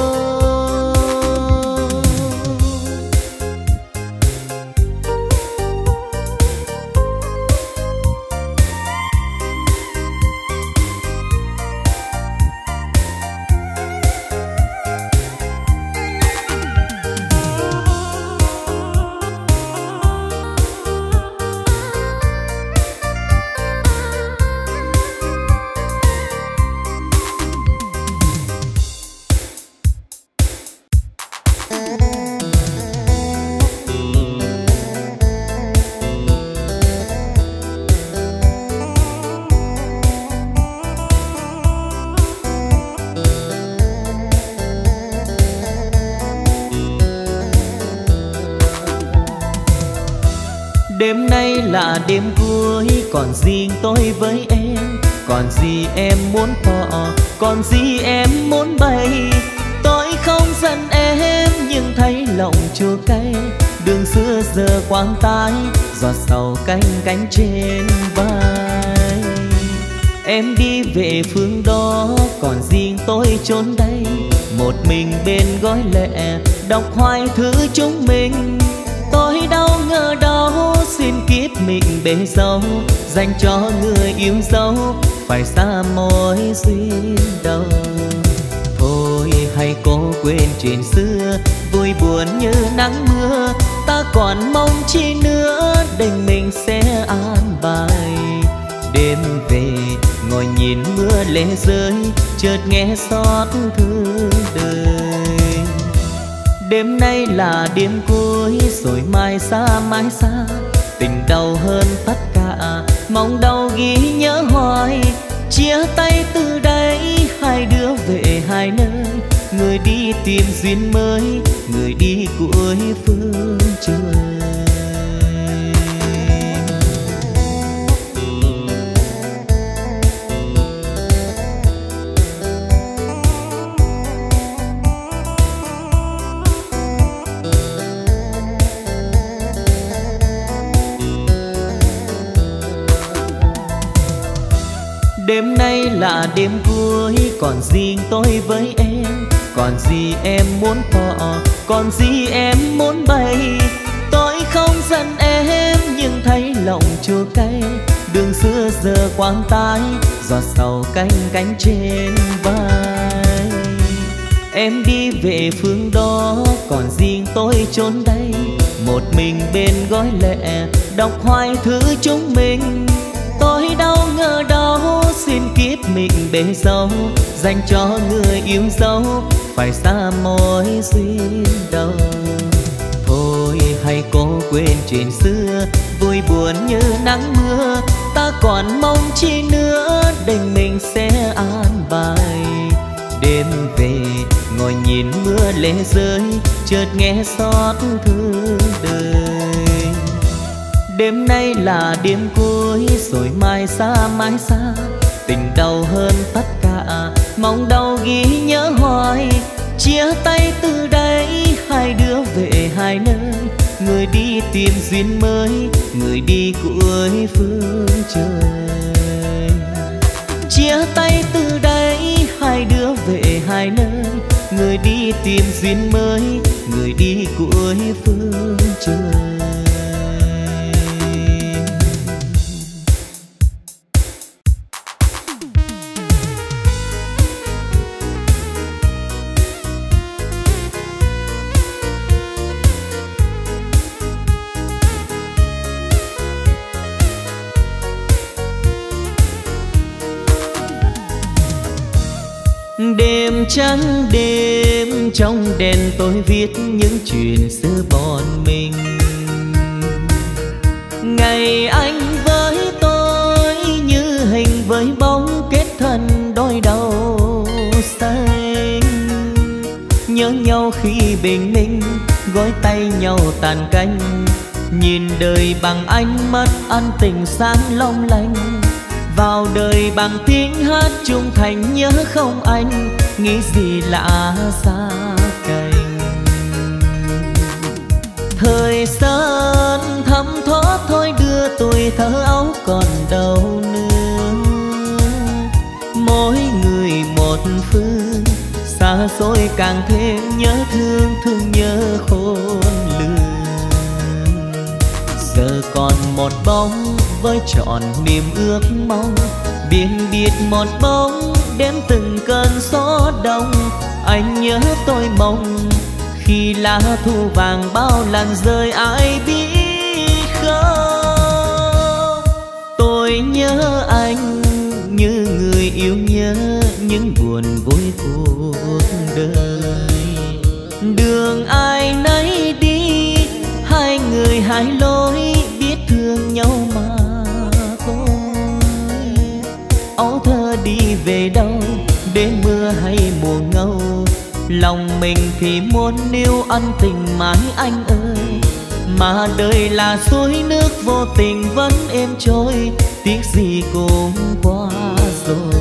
Đêm nay là đêm cuối, còn riêng tôi với em. Còn gì em muốn tỏ, còn gì em muốn bày. Tôi không giận em nhưng thấy lòng chua cay. Đường xưa giờ quang tái, giọt sầu canh cánh trên vai. Em đi về phương đó, còn riêng tôi trốn đây. Một mình bên gói lệ, đọc hoài thứ chúng mình. Tôi đâu ngờ đâu, xin kiếp mình bể dâu, dành cho người yêu dấu, phải xa mối duyên đầu. Thôi hay cố quên chuyện xưa, vui buồn như nắng mưa. Ta còn mong chi nữa, đành mình sẽ an bài. Đêm về ngồi nhìn mưa lệ rơi, chợt nghe xót thương đời. Đêm nay là đêm cuối, rồi mai xa mai xa. Tình đau hơn tất cả, mong đau ghi nhớ hoài. Chia tay từ đây, hai đứa về hai nơi. Người đi tìm duyên mới, người đi cuối phương trời. Đêm nay là đêm cuối, còn riêng tôi với em. Còn gì em muốn tỏ, còn gì em muốn bày. Tôi không giận em nhưng thấy lòng chua cay. Đường xưa giờ quang tái, giọt sầu canh cánh trên vai. Em đi về phương đó, còn riêng tôi trốn đây. Một mình bên gói lệ, đọc hoài thứ chúng mình. Tôi đâu ngờ đâu, xin kiếp mình bể dâu, dành cho người yêu dấu, phải xa mối duyên đầu. Thôi hay cố quên chuyện xưa, vui buồn như nắng mưa. Ta còn mong chi nữa, đành mình sẽ an bài. Đêm về ngồi nhìn mưa lệ rơi, chợt nghe xót thương đời. Đêm nay là đêm cuối, rồi mai xa mai xa. Tình đau hơn tất cả, mong đau ghi nhớ hoài. Chia tay từ đây, hai đứa về hai nơi. Người đi tìm duyên mới, người đi cuối phương trời. Chia tay từ đây, hai đứa về hai nơi. Người đi tìm duyên mới, người đi cuối phương trời. Đêm trắng đêm, trong đèn tôi viết những chuyện xưa bọn mình. Ngày anh với tôi như hình với bóng kết thân đôi đầu xanh. Nhớ nhau khi bình minh, gối tay nhau tàn canh. Nhìn đời bằng ánh mắt ân tình sáng long lanh. vào đời bằng tiếng hát trung thành, nhớ không anh nghĩ gì lạ xa cành. Thời gian thấm thoát thôi đưa tuổi thơ ấu còn đâu nữa. Mỗi người một phương, xa xôi càng thêm nhớ thương, thương nhớ khôn lường. Giờ còn một bóng với trọn niềm ước mong, biển biệt một bóng đếm từng cơn gió đông. Anh nhớ tôi mong khi lá thu vàng bao lần rơi ai biết không. Tôi nhớ anh như người yêu nhớ những buồn vui cuộc đời. Đường ai nấy đi, hai người hai lối, biết thương nhau mà thôi. Ấu thơ đi về đâu, đêm mưa hay mùa ngâu, lòng mình thì muốn níu ân tình mãi anh ơi. Mà đời là suối nước vô tình vẫn êm trôi, tiếc gì cũng qua rồi.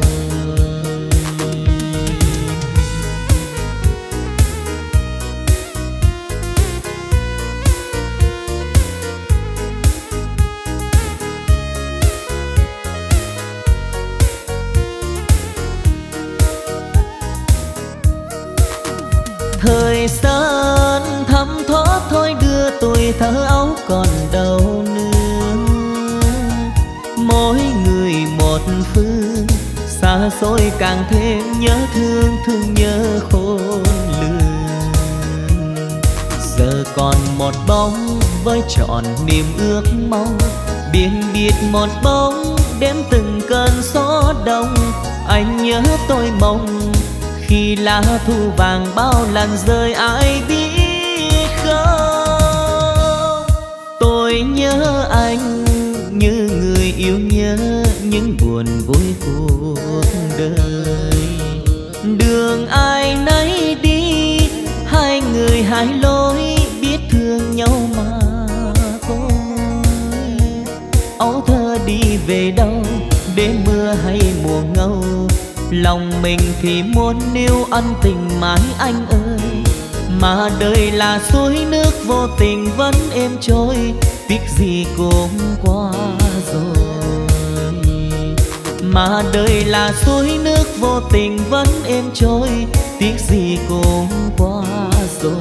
Thời gian thấm thoát thôi đưa tuổi thơ ấu còn đâu nữa. Mỗi người một phương, xa xôi càng thêm nhớ thương, thương nhớ khôn lường. Giờ còn một bóng với trọn niềm ước mong, biển biệt một bóng đếm từng cơn gió đông. Anh nhớ tôi mong khi lá thu vàng bao lần rơi ai biết không. Tôi nhớ anh như người yêu nhớ những buồn vui cuộc đời. Đường ai nấy đi, hai người hai lối, biết thương nhau mà thôi. Ấu thơ đi về đâu, đêm mưa hay mùa ngâu, lòng mình thì muốn níu ân tình mãi anh ơi. Mà đời là suối nước vô tình vẫn êm trôi, tiếc gì cũng qua rồi. Mà đời là suối nước vô tình vẫn êm trôi, tiếc gì cũng qua rồi.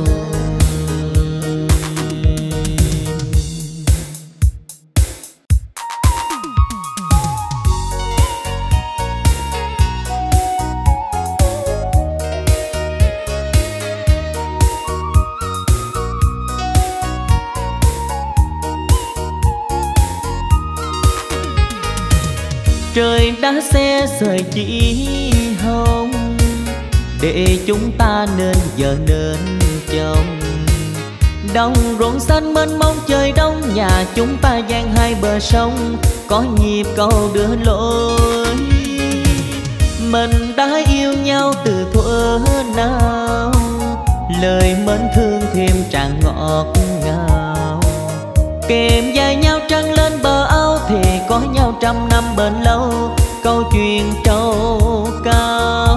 Trời đã xe rời chỉ hồng, để chúng ta nên vợ nên chồng. Đồng ruộng xanh mênh mông trời đông, nhà chúng ta dang hai bờ sông, có nhịp cầu đưa lối. Mình đã yêu nhau từ thuở nào, lời mến thương thêm tràn ngọt ngào. Kèm dài nhau trăng lên bờ âu, thì có nhau trăm năm bền lâu. Câu chuyện trầu cao,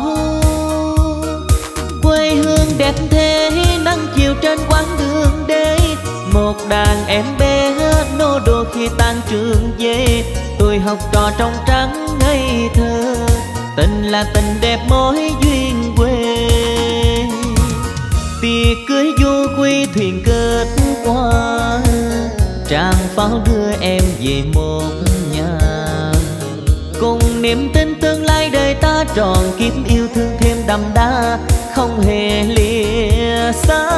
quê hương đẹp thế nắng chiều trên quãng đường đê. Một đàn em bé nô đùa khi tan trường về, tôi học trò trong trắng ngây thơ. Tình là tình đẹp mối duyên quê, tiệc cưới du quy thuyền kết qua, tràng pháo đưa em về một nhà. Cùng niềm tin tương lai đời ta tròn, kiếp yêu thương thêm đậm đà, không hề lìa xa.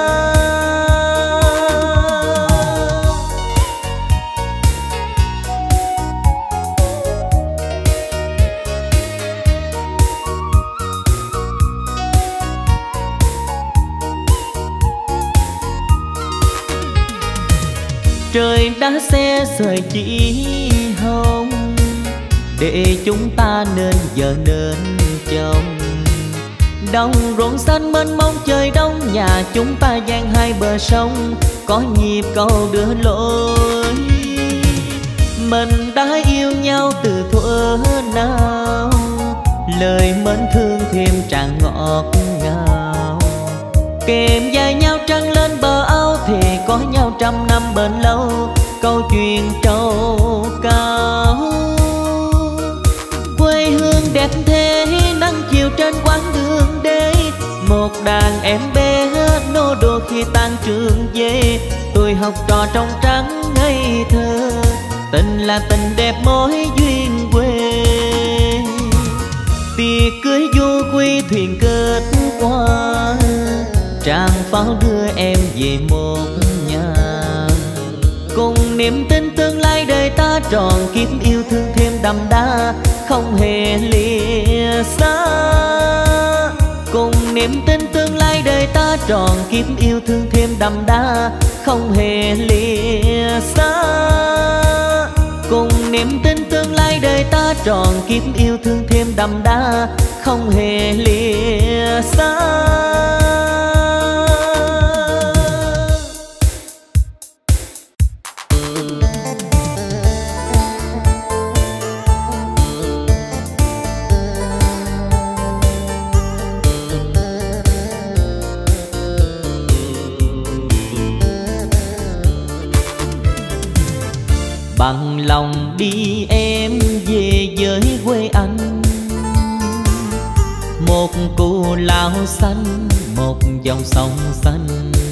Trời đã xe rời chỉ hồng, để chúng ta nên vợ nên chồng. Đồng ruộng xanh mênh mông trời đông, nhà chúng ta dang hai bờ sông, có nhịp cầu đưa lối. Mình đã yêu nhau từ thuở nào, lời mến thương thêm tràn ngọt ngào. Kèm dài nhau trăng lên bờ áo, thì có nhau trăm năm bền lâu. Câu chuyện trầu cao, quê hương đẹp thế nắng chiều trên quán đường đê. Một đàn em bé nô đùa khi tan trường về, tôi học trò trong trắng ngây thơ. Tình là tình đẹp mối duyên quê, tiệc cưới du quy thuyền kết qua, tràng pháo đưa em về một nhà. Cùng niềm tin tương lai đời ta tròn kiếp yêu thương thêm đậm đà, không hề lìa xa. Cùng niềm tin tương lai đời ta tròn kiếp yêu thương thêm đậm đà, không hề lìa xa. Cùng niềm tin tương lai đời ta tròn kiếp yêu thương thêm đậm đà, không hề lìa xa. Bằng lòng đi em về với quê anh, một cù lao xanh, một dòng sông xanh,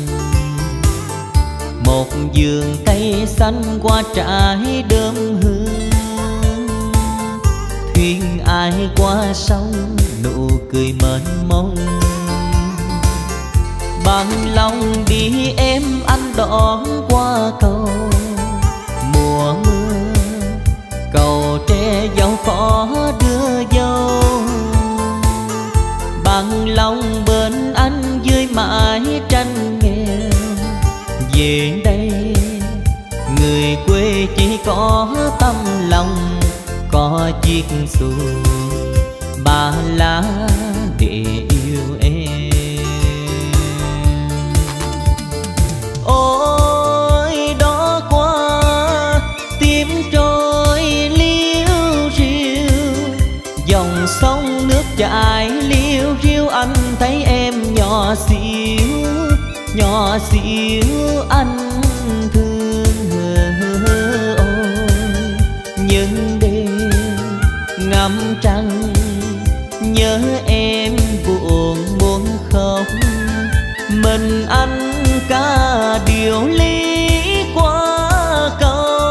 một vườn cây xanh qua trải đơm hương. Thuyền ai qua sông nụ cười mênh mông. Bằng lòng đi em anh đón qua cầu mùa mưa, cầu tre dâu khó đưa dâu. Bằng lòng bên anh dưới mái tranh nghèo, về đây người quê chỉ có tâm lòng, có chiếc xuồng ba lá để yêu em. Ôi đó qua tim trôi liêu riêu, dòng sông nước chảy liêu riêu. Anh thấy em nhỏ xíu, nhỏ xíu anh thương. Ôi những đêm ngắm trăng nhớ em buồn muốn khóc, mình anh ca điều ly qua cầu.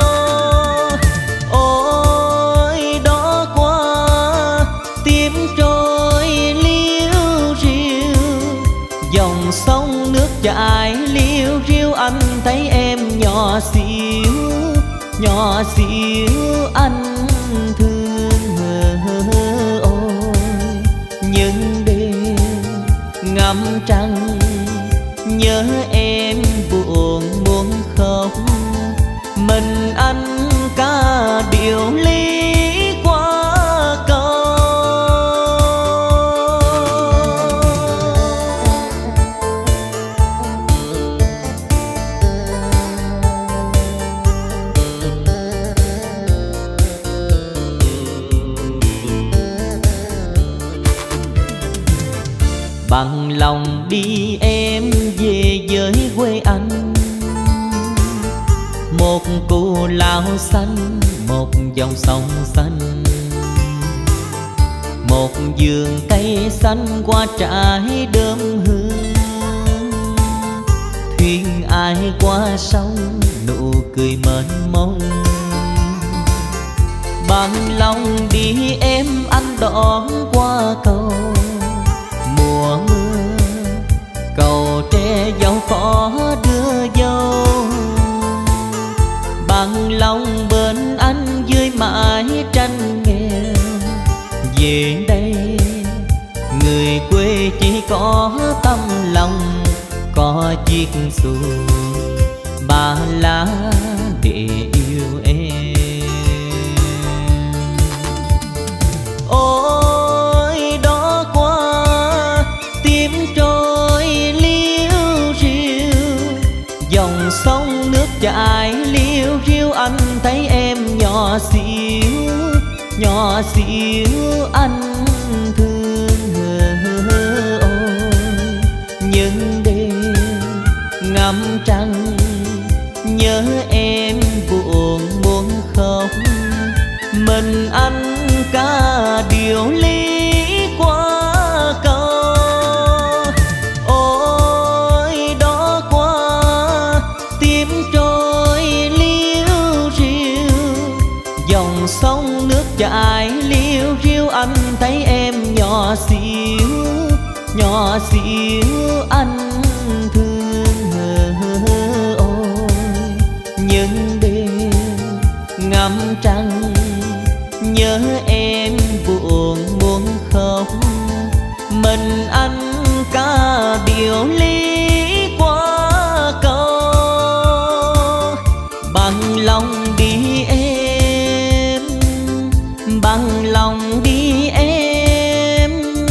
Ôi đó qua tim trôi liêu riêu, dòng sông nước chảy liêu riêu. Anh thấy em nhỏ xíu, nhỏ xíu anh thương. Ôi những đêm ngắm trăng nhớ em buồn muốn khóc, mình anh ca điều ly qua cầu. Bằng lòng đi em về với quê anh, một cù lao xanh, một dòng sông xanh, một vườn cây xanh qua trải đơm hương. Thuyền ai qua sông nụ cười mênh mông. Bằng lòng đi em anh đón qua cầu mùa mưa, cầu tre dâu khó đưa dâu. Bằng lòng bên anh dưới mái tranh nghèo, về đây người quê chỉ có tâm lòng, có chiếc xuồng ba lá để yêu em. Ôi đó qua tim trôi liêu riêu, dòng sông nước chảy liêu riêu. Anh thấy em nhỏ nhỏ xíu, nhỏ xíu anh thương. Ôi những đêm ngắm trăng nhớ em buồn muốn khóc, mình anh ca điều ly qua cầu. Ôi đó qua tim trôi liêu riêu, dòng sông nước chảy liêu riêu, anh thấy em nhỏ xíu, nhỏ xíu anh thương. Ôi những đêm ngắm trăng nhớ em buồn muốn khóc, mình anh ca điều ly qua cầu. Bằng lòng đi em, bằng lòng đi em,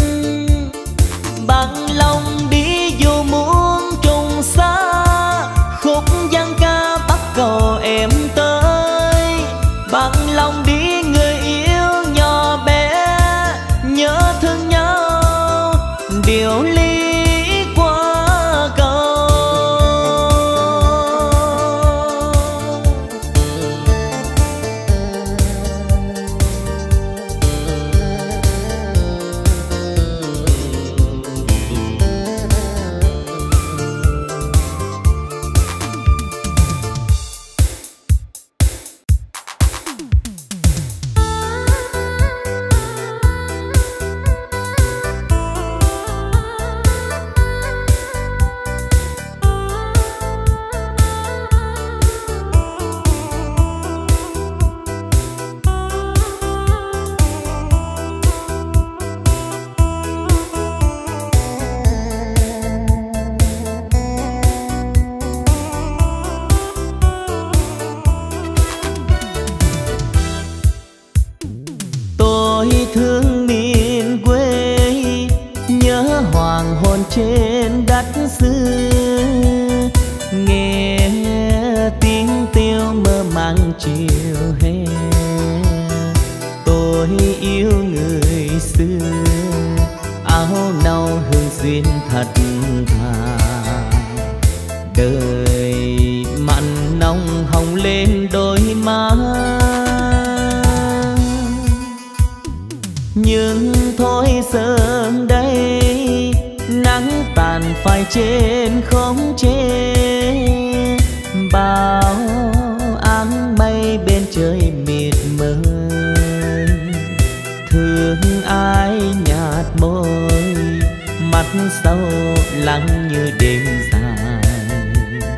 bằng lòng đi dù muốn trùng xa, khúc dân ca bắt cầu em tới. Bằng lòng đi người yêu nhỏ bé, nhớ thương nhau điều ly qua cầu. Thương miền quê nhớ hoàng hôn trên đất xưa, nghe tiếng tiêu mơ màng chiều hè. Tôi yêu người xưa, áo nâu hương duyên thật thà, đời mặn nồng hồng lên đôi má. Nhưng thôi sớm đây nắng tàn phai trên không chế, bao áng mây bên trời mịt mờ. Thương ai nhạt môi, mắt sâu lắng như đêm dài.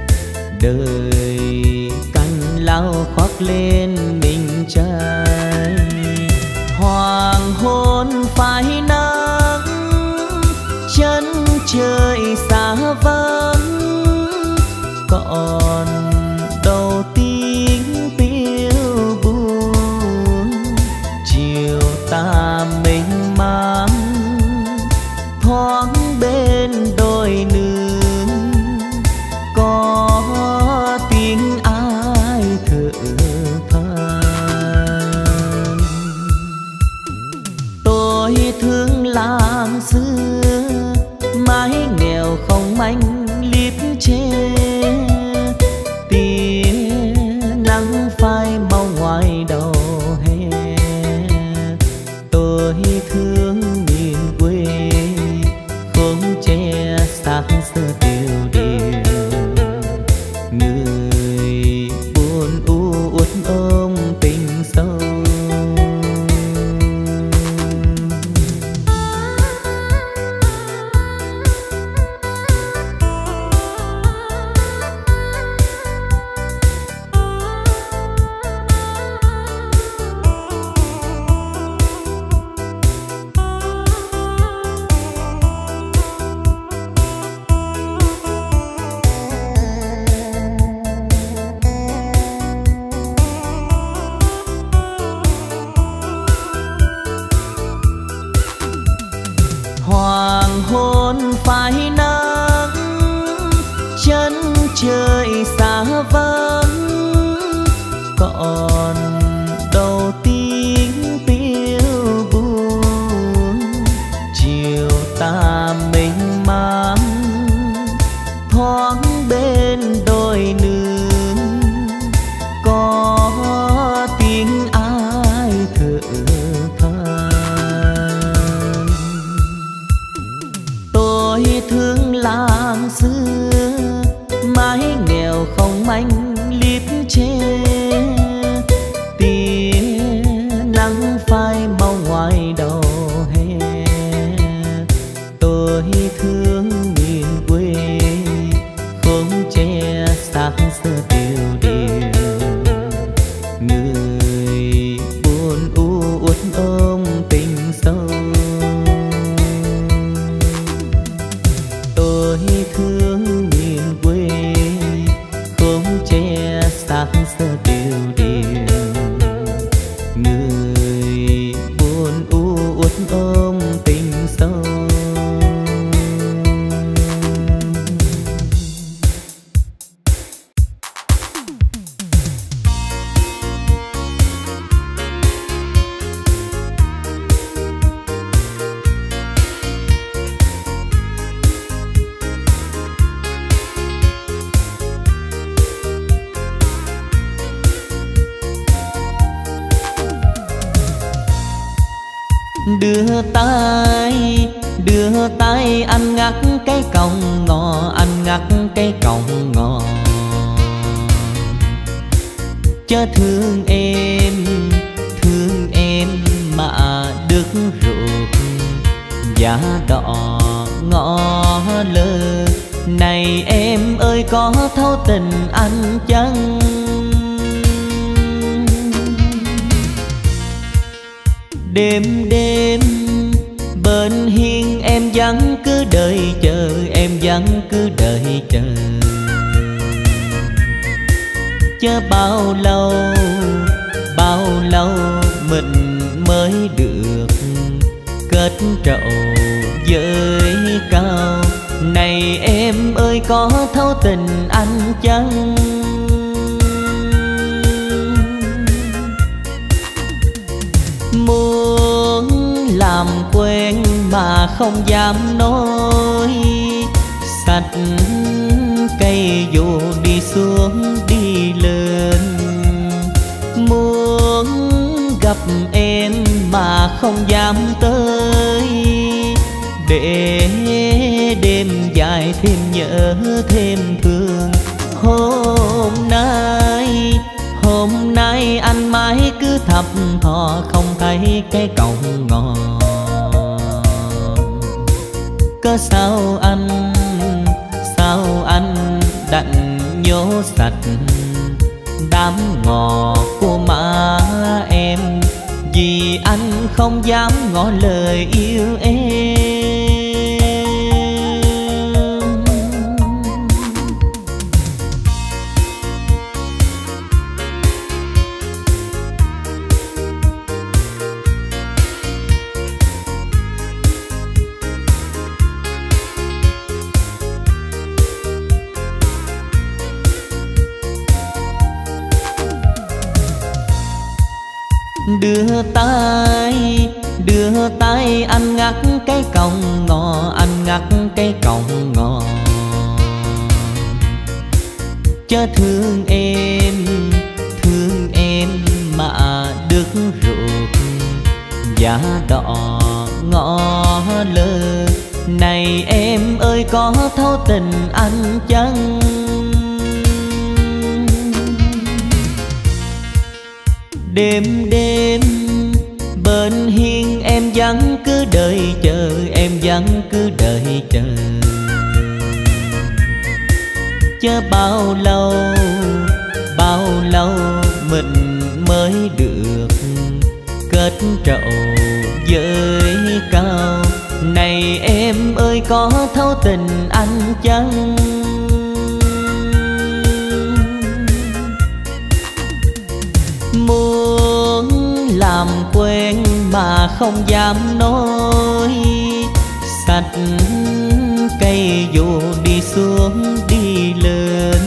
Đời cành lao khoác lên mình trai, hoàng hôn phai nắng chân trời xa vắng. Còn đâu tiếng piêu buồn, chiều ta mênh mang thoáng bên đôi nương. Có tiếng ai thở than, tôi thương làng xưa mái nghèo không manh liếp che. Tia nắng phai mau ngoài đầu hè, tôi thương miền quê khóm tre sắc sơ tiêu điều. Người buồn u uất ôm tình sâu, hoàng hôn phai nắng chân trời xa vắng. Còn đâu thương miền quê khóm tre sắc sơ tiêu điều, người buồn u uất ôm tình sâu. Tôi thương miền quê khóm tre sắc sơ tiêu điều, người buồn u uất ôm tình sâu. Đưa tay, đưa tay anh ngắt cái cọng ngò, anh ngắt cái cọng ngò. Chớ thương em, thương em mà đứt ruột, giá đỏ ngõ lơ. Này em ơi có thấu tình anh chăng? Đêm đêm bên hiên em vẫn cứ đợi chờ, em vẫn cứ đợi chờ. Chớ bao lâu, bao lâu mình mới được kết trầu với cao. Này em ơi có thấu tình anh chăng? Muốn làm quen mà không dám nói, xách cây dù đi xuống đi lên. Muốn gặp em mà không dám tới, để đêm dài thêm nhớ thêm thương. Hôm nay, hôm nay anh mãi cứ thập thò không thấy cái cọng ngò. Cớ sao anh, sao anh đành nhổ sạch đám ngò của má em, vì anh không dám ngỏ lời yêu em. Đưa tay, đưa tay anh ngắt cái cọng ngò, anh ngắt cái cọng ngò. Chớ thương em, thương em mà đứt ruột, giá đỏ ngõ lơ. Này em ơi có thấu tình anh chăng? Đêm đêm bên hiên em vẫn cứ đợi chờ, em vẫn cứ đợi chờ. Chớ bao lâu, bao lâu mình mới được kết trầu với cao. Này em ơi có thấu tình anh chăng? Muốn làm quen mà không dám nói, xách cây dù đi xuống đi lên.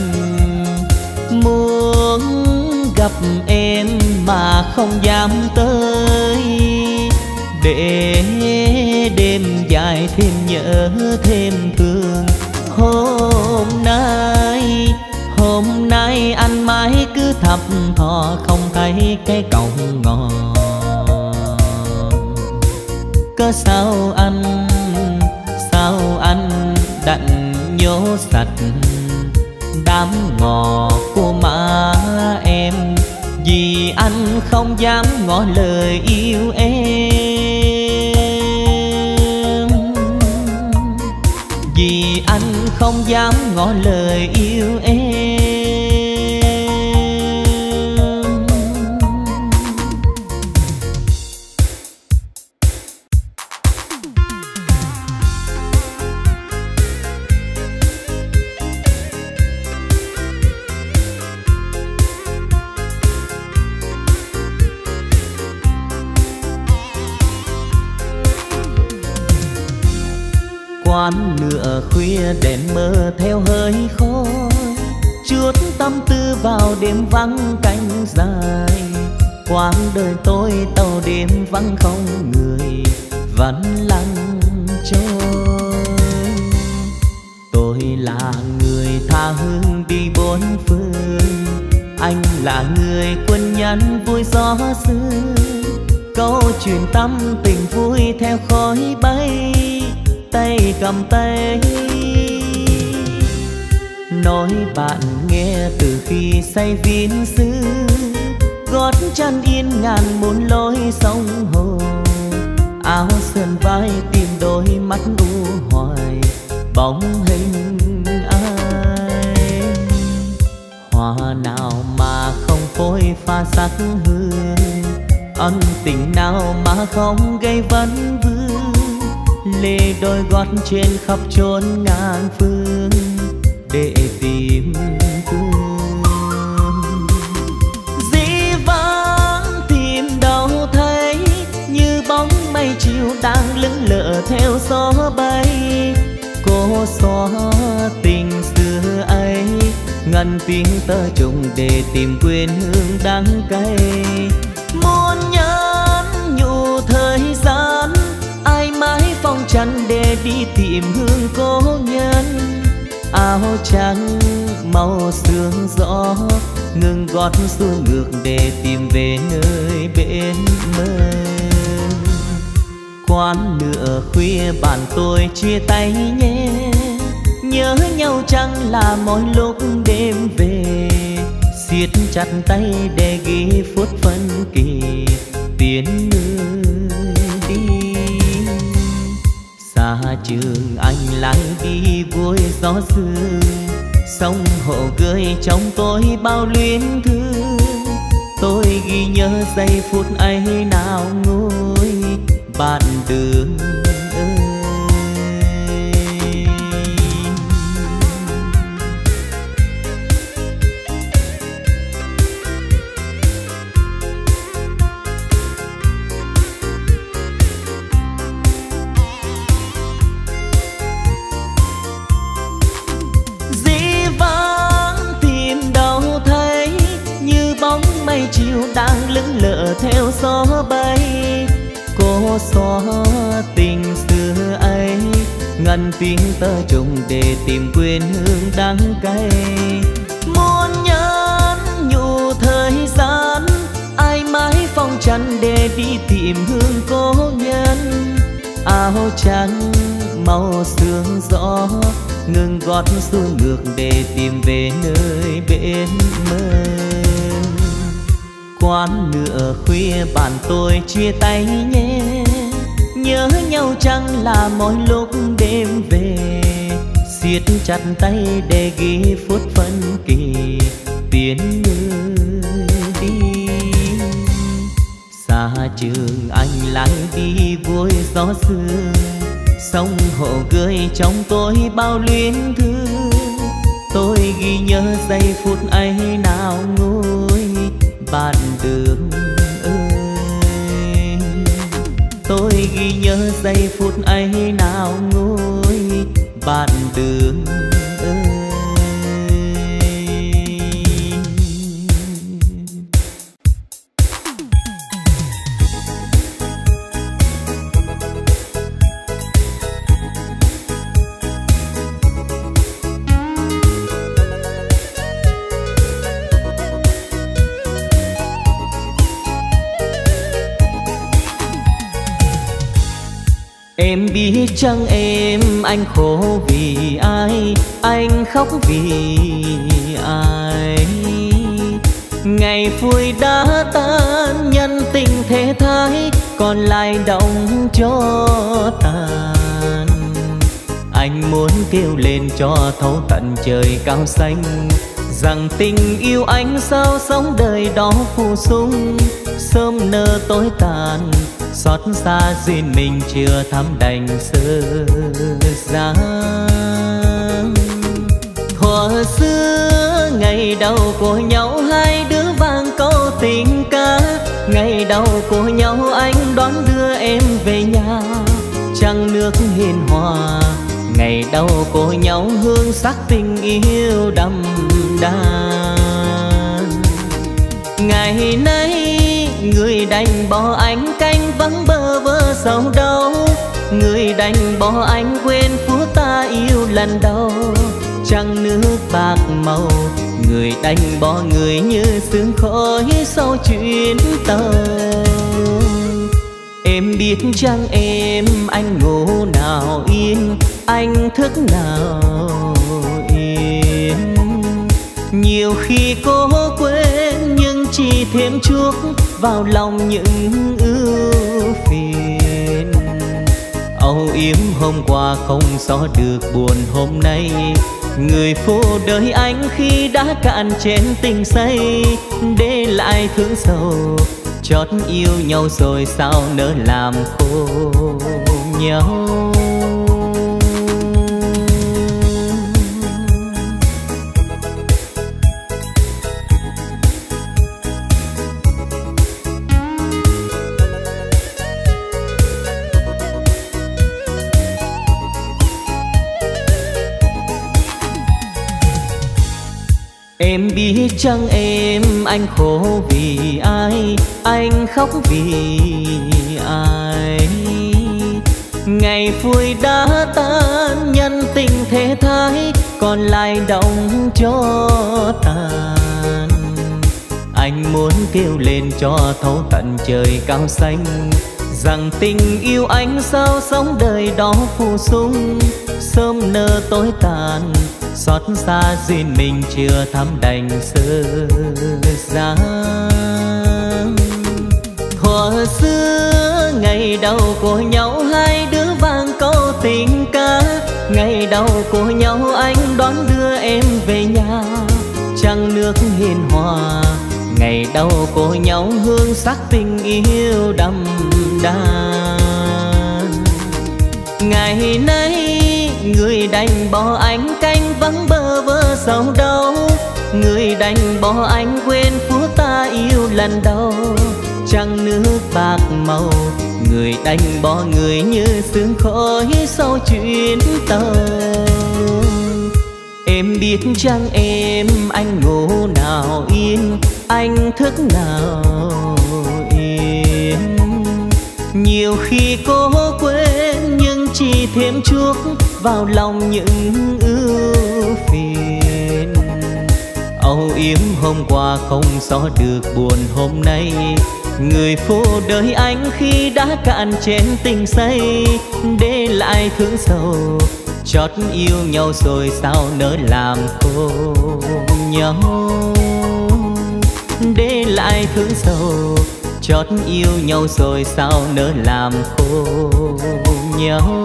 Muốn gặp em mà không dám tới, để đêm dài thêm nhớ thêm thương. Hôm nay, hôm nay anh mãi cứ thập thò không thấy cái cọng ngò. Cớ sao anh, sao anh đành nhổ sạch đám ngò của má em, vì anh không dám ngỏ lời yêu em. vì anh không dám ngỏ lời yêu em. Quán nửa khuya đèn mơ theo hơi khói, chuốt tâm tư vào đêm vắng cánh dài. Quãng đời tôi tàu đêm vắng không người, vẫn lặng trôi. Tôi là người tha hương đi bốn phương, anh là người quân nhân vui gió xưa. Câu chuyện tâm tình vui theo khói bay, tay cầm tay. Nói bạn nghe từ khi say vín xưa, gót chân yên ngàn muôn lối sông hồ. Áo sườn vai tìm đôi mắt u hoài, bóng hình ai. Hoa nào mà không phôi pha sắc hương, ân tình nào mà không gây vấn vương. Lê đôi gót trên khắp chốn ngàn phương để tìm thương. Dĩ vãng tìm đâu thấy, như bóng mây chiều đang lững lờ theo gió bay. Cô xóa tình xưa ấy, ngân tiếng tơ trùng để tìm quên hương đắng cay. Muốn nhắn nhủ thời gian, ai mãi phong trần để đi tìm hương cố nhân. Áo trắng màu sương gió, ngừng gót xuôi ngược để tìm về nơi bên mơ. Quán nửa khuya bạn tôi chia tay nhé, nhớ nhau chẳng là mỗi lúc đêm về. Siết chặt tay để ghi phút phân kỳ, tiến người đi. Xa trường anh lại đi vui gió sương, sông hồ gơi trong tôi bao luyến thương. Tôi ghi nhớ giây phút ấy nào ngôi bạn đường ơi. Chiều đang lững lờ theo gió bay. Cô xóa tình xưa ấy, ngân tiếng tơ trùng để tìm quên hương đắng cay. Muốn nhắn nhủ thời gian, ai mãi phong trần để đi tìm hương cố nhân. Áo trắng màu sương gió, ngừng gót xuôi ngược để tìm về nơi bên mơ. Quán nửa khuya bạn tôi chia tay nhé, nhớ nhau chẳng là mỗi lúc đêm về. Siết chặt tay để ghi phút phân kỳ, tiến người đi. Xa trường anh lại đi vui gió sương, sông hồ gơi trong tôi bao luyến thương. Tôi ghi nhớ giây phút ấy nào ngôi bạn đường ơi. Tôi ghi nhớ giây phút ấy nào ngôi bạn đường ơi. Em biết chăng em, anh khổ vì ai, anh khóc vì ai. Ngày vui đã tan, nhân tình thế thái, còn lại động cho tàn. Anh muốn kêu lên cho thấu tận trời cao xanh, rằng tình yêu anh sao sống đời đó phù sung. Sớm nở tối tàn, xót xa duyên mình chưa thắm đành sơ giá. Thuở xưa ngày đầu của nhau hai đứa vang câu tình ca, ngày đầu của nhau anh đón đưa em về nhà. Trăng nước hiền hòa, ngày đầu của nhau hương sắc tình yêu đậm đà. Ngày nay người đành bỏ anh canh vắng bơ vơ sầu đau, người đành bỏ anh quên phút ta yêu lần đầu. Trăng nước bạc màu, người đành bỏ người như sương khói sau chuyến tàu. Em biết chăng em, anh ngủ nào yên, anh thức nào yên. Nhiều khi cố quên nhưng chỉ thêm chuốc vào lòng những ưu phiền. Âu yếm hôm qua không xóa được buồn hôm nay, người phụ đời anh khi đã cạn chén tình say, để lại thương sầu. Chót yêu nhau rồi sao nỡ làm khô nhau. Em biết chăng em, anh khổ vì ai, anh khóc vì ai. Ngày vui đã tan, nhân tình thế thái, còn lại động cho tàn. Anh muốn kêu lên cho thấu tận trời cao xanh, rằng tình yêu anh sao sống đời đó phù sung. Sớm nở tối tàn, xót xa duyên mình chưa thắm đành sơ giá. Thuở xưa ngày đầu của nhau hai đứa vang câu tình ca, ngày đầu của nhau anh đón đưa em về nhà. Trăng nước hiền hòa, ngày đầu của nhau hương sắc tình yêu đậm đà. Ngày nay người đành bỏ anh canh vắng bơ vơ sầu đau, người đành bỏ anh quên phút ta yêu lần đầu. Trăng nước bạc màu, người đành bỏ người như sương khói sau chuyến tàu. Em biết chăng em, anh ngủ nào yên, anh thức nào yên. Nhiều khi cố quên nhưng chỉ thêm chuốc vào lòng những ưu phiền. Âu yếm hôm qua không xóa được buồn hôm nay, người phụ đời anh khi đã cạn chén tình say, để lại thương sầu. Chót yêu nhau rồi sao nỡ làm khô nhau, để lại thương sầu. Chót yêu nhau rồi sao nỡ làm khô nhau.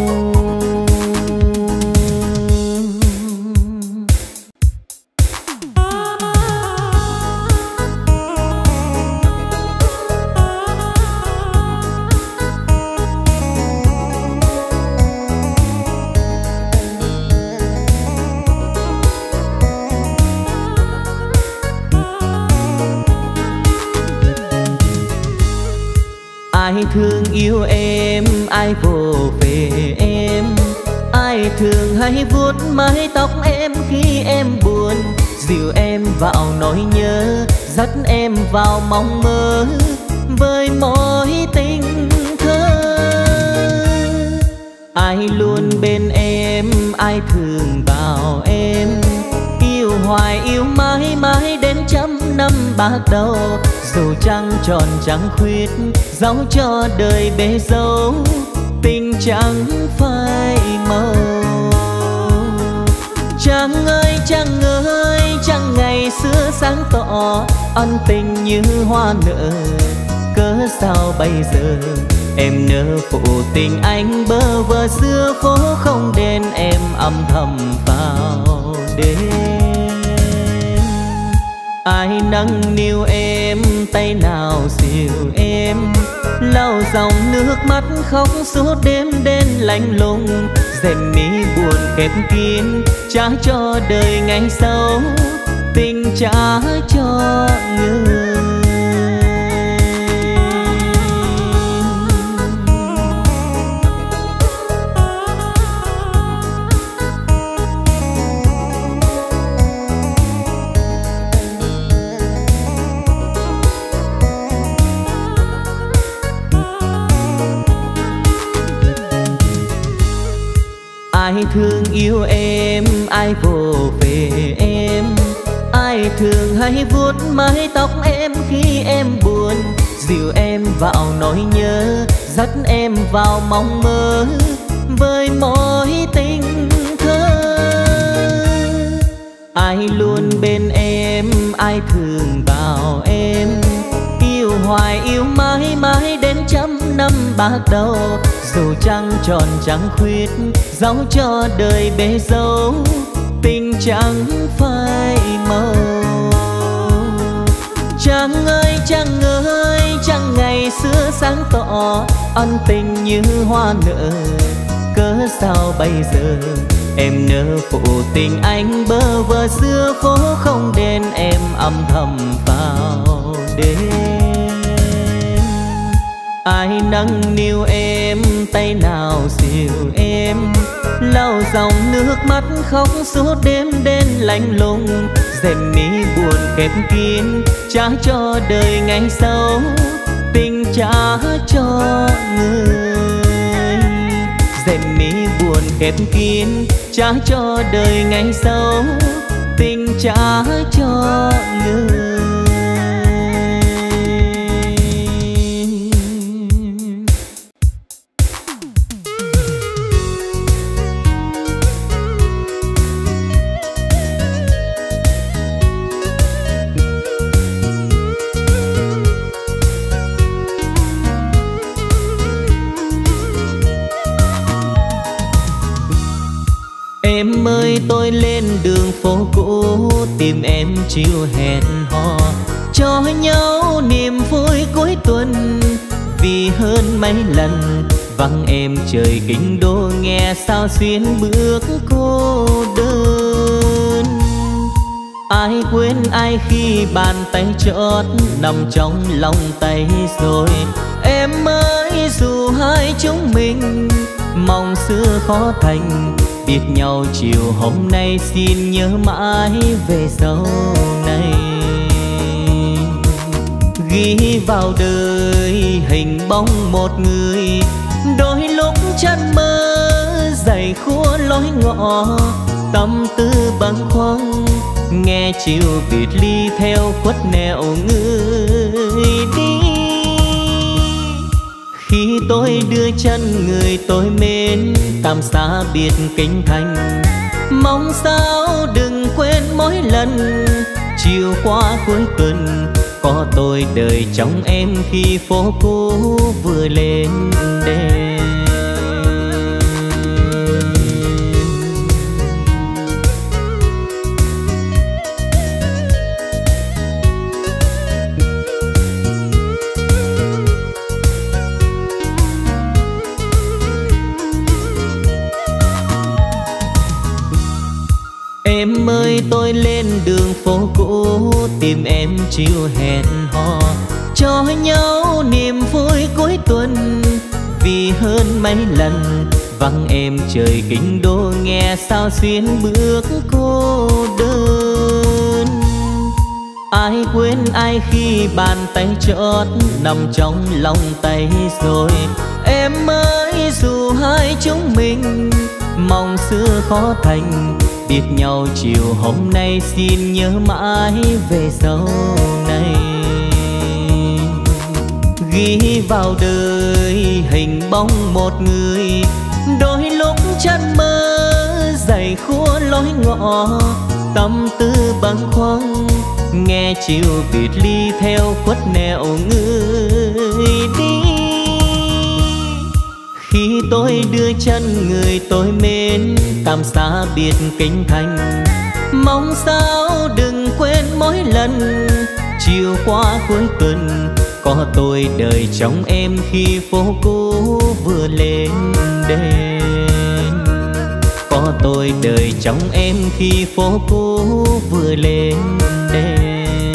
Ai thương yêu em, ai vồ về em, ai thường hay vuốt mái tóc em khi em buồn, dìu em vào nỗi nhớ, dắt em vào mong mơ với mối tình thơ. Ai luôn bên em, ai thường vào em, yêu hoài yêu mãi mãi đến trăm năm bạc đầu. Dù trăng tròn trăng khuyết, dẫu cho đời bể dâu, tình chẳng phai màu. Trăng ơi trăng ơi, trăng ngày xưa sáng tỏ, ân tình như hoa nở. Cớ sao bây giờ em nỡ phụ tình anh bơ vơ xưa phố không đến em âm thầm vào đêm. Ai nâng niu em tay nào dịu em lau dòng nước mắt khóc suốt đêm đến lạnh lùng dệt mi buồn khép kín trả cho đời ngày sau tình trả cho người. Ai thương yêu em, ai vồ về em, ai thường hay vuốt mái tóc em khi em buồn, dìu em vào nỗi nhớ, dắt em vào mong mơ với mối tình thơ. Ai luôn bên em, ai thường bảo em, yêu hoài yêu mãi mãi đến trăm năm bạc đầu. Dù trăng tròn trăng khuyết dẫu cho đời bể dâu tình chẳng phai màu. Trăng ơi trăng ơi trăng ngày xưa sáng tỏ ân tình như hoa nở, cớ sao bây giờ em nỡ phụ tình anh bơ vơ xưa phố không đến em âm thầm vào đêm. Ai nâng niu em tay nào dìu em lau dòng nước mắt khóc suốt đêm đến lạnh lùng dệt mi buồn khép kín trả cho đời ngày sau tình trả cho người. Dệt mi buồn khép kín trả cho đời ngày sau tình trả cho người. Em ơi tôi lên đường phố cũ tìm em chiều hẹn hò cho nhau niềm vui cuối tuần. Vì hơn mấy lần vắng em trời kinh đô nghe sao xuyên bước cô đơn. Ai quên ai khi bàn tay chót nằm trong lòng tay rồi. Em ơi dù hai chúng mình mong xưa khó thành, biết nhau chiều hôm nay xin nhớ mãi về sau này. Ghi vào đời hình bóng một người, đôi lúc chăn mơ dày khua lối ngõ, tâm tư bâng khuâng nghe chiều biệt ly theo khuất nẻo người đi. Khi tôi đưa chân người tôi mến tạm xa biệt kinh thành, mong sao đừng quên mỗi lần chiều qua cuối tuần có tôi đời trong em khi phố cũ vừa lên đèn. Em ơi tôi lên đường phố cũ tìm em chiều hẹn hò cho nhau niềm vui cuối tuần. Vì hơn mấy lần vắng em trời kinh đô nghe sao xuyên bước cô đơn. Ai quên ai khi bàn tay chót nằm trong lòng tay rồi. Em ơi dù hai chúng mình mong xưa khó thành, biết nhau chiều hôm nay xin nhớ mãi về sau này. Ghi vào đời hình bóng một người, đôi lúc chăn mơ dày khua lối ngõ, tâm tư bâng khuâng nghe chiều biệt ly theo khuất nẻo người đi. Khi tôi đưa chân người tôi mến tạm xa biệt kinh thành, mong sao đừng quên mỗi lần chiều qua cuối tuần có tôi đời trong em khi phố cũ vừa lên đèn. Có tôi đời trong em khi phố cũ vừa lên đèn.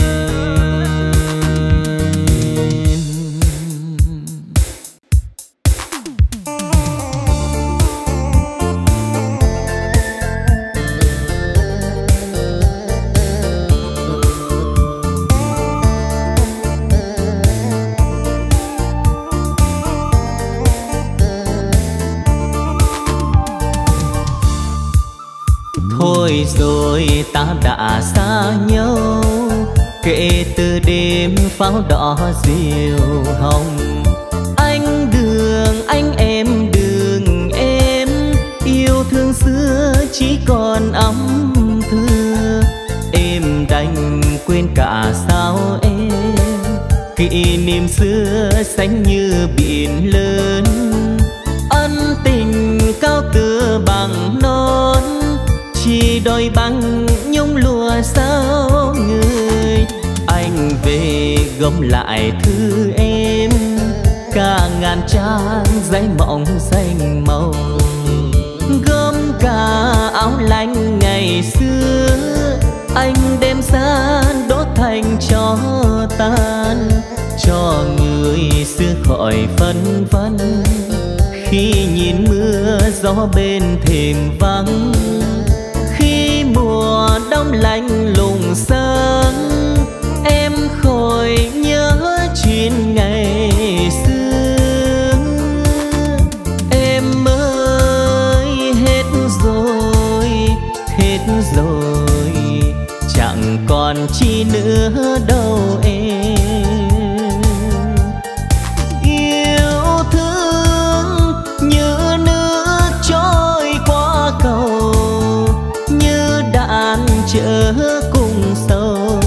Thôi rồi ta đã xa nhau, kể từ đêm pháo đỏ diều hồng. Anh đường anh em đường em, yêu thương xưa chỉ còn ấm thưa. Em đành quên cả sao em, kỷ niệm xưa xanh như biển lớn. Ân tình cao tựa bằng non, chỉ đôi băng nhung lụa sao người. Anh về gom lại thư em, cả ngàn trang giấy mộng xanh màu. Gom cả áo lanh ngày xưa, anh đem san đốt thành cho tan. Cho người xưa khỏi phân vân, khi nhìn mưa gió bên thềm vắng. Khi mùa đông lạnh lùng sớm, em khỏi nhớ chuyện ngày xưa. Em ơi hết rồi, hết rồi, chẳng còn chi nữa đâu em. Yêu thương như nước trôi qua cầu, như đàn chở cùng sâu,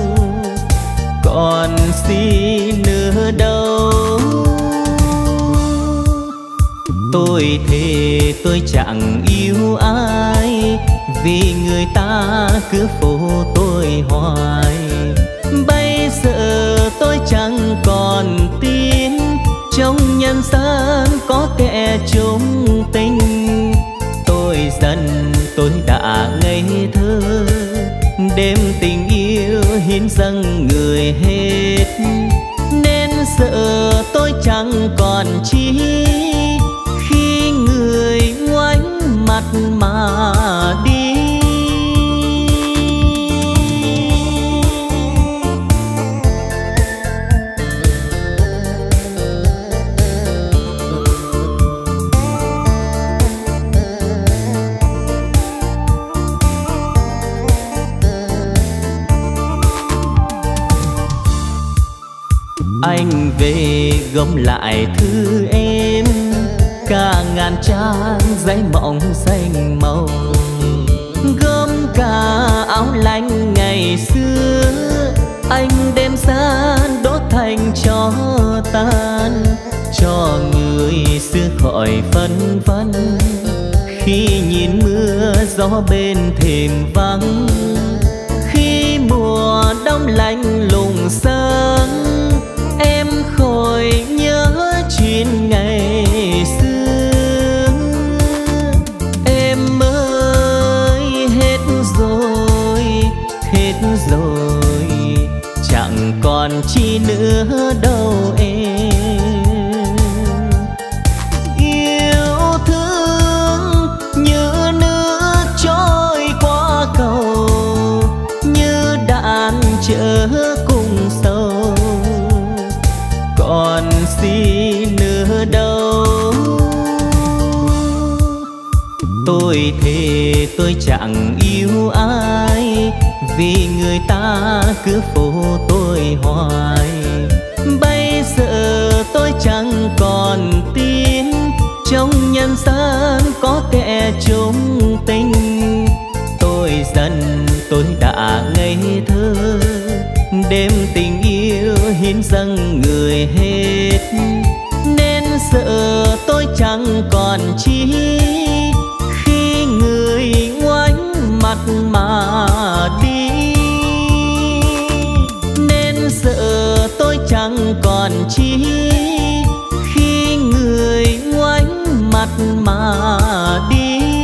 còn gì nữa đâu. Tôi thề tôi chẳng yêu ai, vì người ta cứ phụ tôi hoài. Bây giờ tôi chẳng còn tin, trong nhân gian có kẻ chung tình. Tôi dần tôi đã ngây thơ, đêm tình yêu hiến dâng người hết. Nên giờ tôi chẳng còn chi, khi người ngoảnh mặt mà đi. Anh về gom lại thư em, cả ngàn trang giấy mộng xanh màu. Gom cả áo lanh ngày xưa, anh đem san đốt thành cho tan. Cho người xưa khỏi phân vân, khi nhìn mưa gió bên thềm vắng. Khi mùa đông lạnh lùng sớm, em khỏi nhớ chuyện ngày xưa. Em ơi hết rồi, hết rồi, chẳng còn chi nữa đâu em. Yêu thương như nước trôi qua cầu, như đàn chở cùng sâu, còn gì nữa đâu. Tôi thề tôi chẳng yêu ai, vì người ta cứ phụ tôi hoài. Bây giờ tôi chẳng còn tin, trong nhân gian có kẻ chung tình. Tôi dần tôi đã ngây thơ, đêm tình yêu hiến dâng người hết, nên sợ tôi chẳng còn chi khi người ngoảnh mặt mà đi. Nên sợ tôi chẳng còn chi khi người ngoảnh mặt mà đi.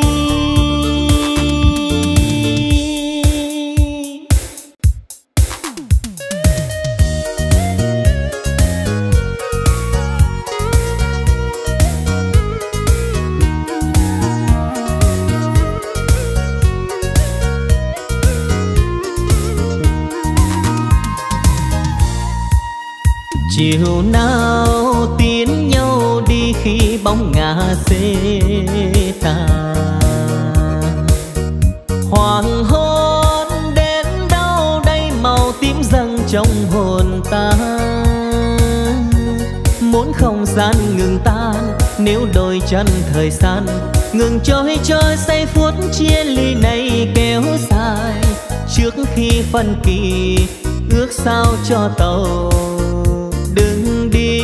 Chiều nào tiến nhau đi khi bóng ngả xê tàn, hoàng hôn đến đâu đây màu tím dâng trong hồn ta. Muốn không gian ngừng tan, nếu đôi chân thời gian ngừng trôi trôi giây phút chia ly này kéo dài. Trước khi phân kỳ ước sao cho tàu đừng đi,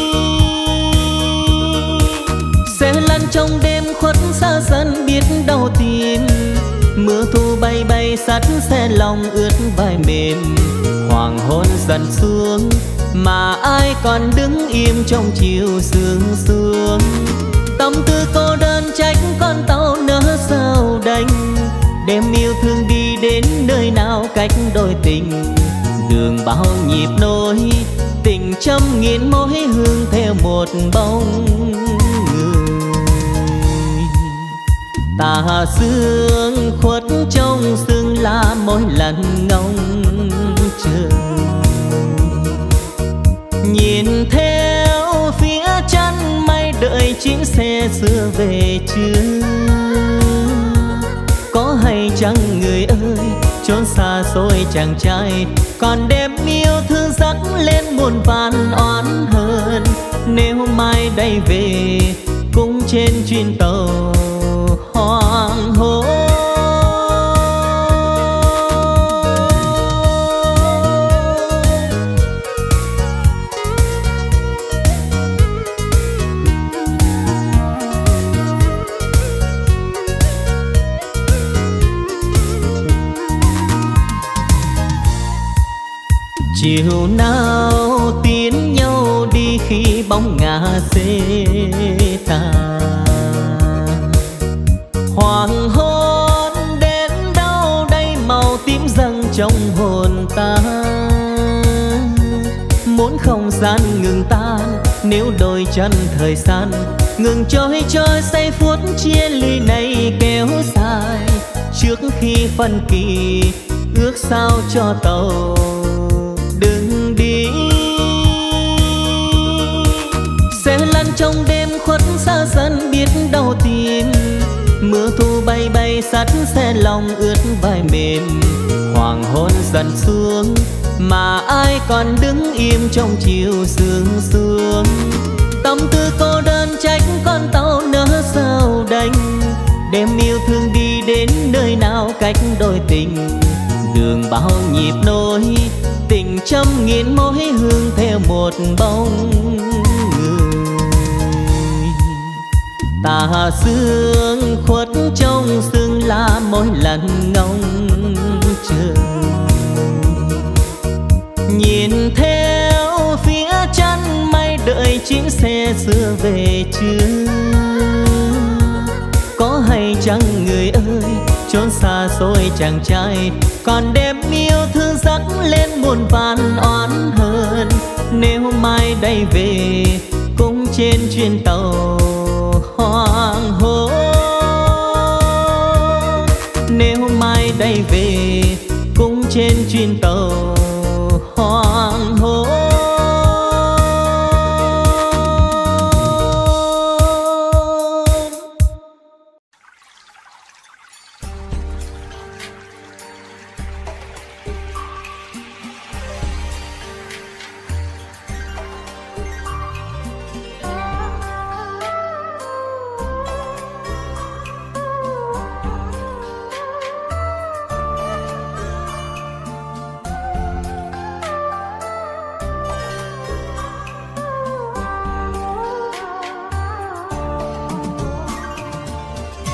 sẽ lăn trong đêm khuất xa dần biết đâu tìm. Mưa thu bay bay sắt xe lòng ướt vai mềm, hoàng hôn dần xuống mà ai còn đứng im trong chiều sương sương. Tâm tư cô đơn trách con tàu nỡ sao đành, đem yêu thương đi đến nơi nào cách đôi tình. Đường bao nhịp nối tình trăm nghìn mối hương theo một bóng người. Tà sương khuất trong sương lá mỗi lần ngóng chờ, nhìn theo phía chân mây đợi chuyến xe xưa về chưa. Có hay chăng người ơi chốn xa xôi chàng trai còn đem yêu thương dắt lên muôn vàn oán hờn. Nếu mai đây về cũng trên chuyến tàu hoàng hôn. Chiều nào tiến nhau đi khi bóng ngả xê tàn, hoàng hôn đến đâu đây màu tím dâng trong hồn ta. Muốn không gian ngừng tan, nếu đôi chân thời gian ngừng trôi trôi giây phút chia ly này kéo dài. Trước khi phân kỳ ước sao cho tàu đừng đi, sẽ lăn trong đêm khuất xa dần biết đâu tìm. Mưa thu bay bay sắt xe lòng ướt vai mềm, hoàng hôn dần xuống mà ai còn đứng im trong chiều sương sương. Tâm tư cô đơn trách con tàu nỡ sao đành, đem yêu thương đi đến nơi nào cách đôi tình. Đường bao nhịp nối tình trăm nghìn mối hương theo một bóng người. Tà sương khuất trong sương lá mỗi lần ngóng chờ, nhìn theo phía chân mây đợi chuyến xe xưa về chưa. Có hay chăng người ơi chốn xa xôi chàng trai còn đem yêu thương dắt lên muôn vàn oán hờn. Nếu mai đây về cũng trên chuyến tàu hoàng hôn. Nếu mai đây về cũng trên chuyến tàu hoàng hôn.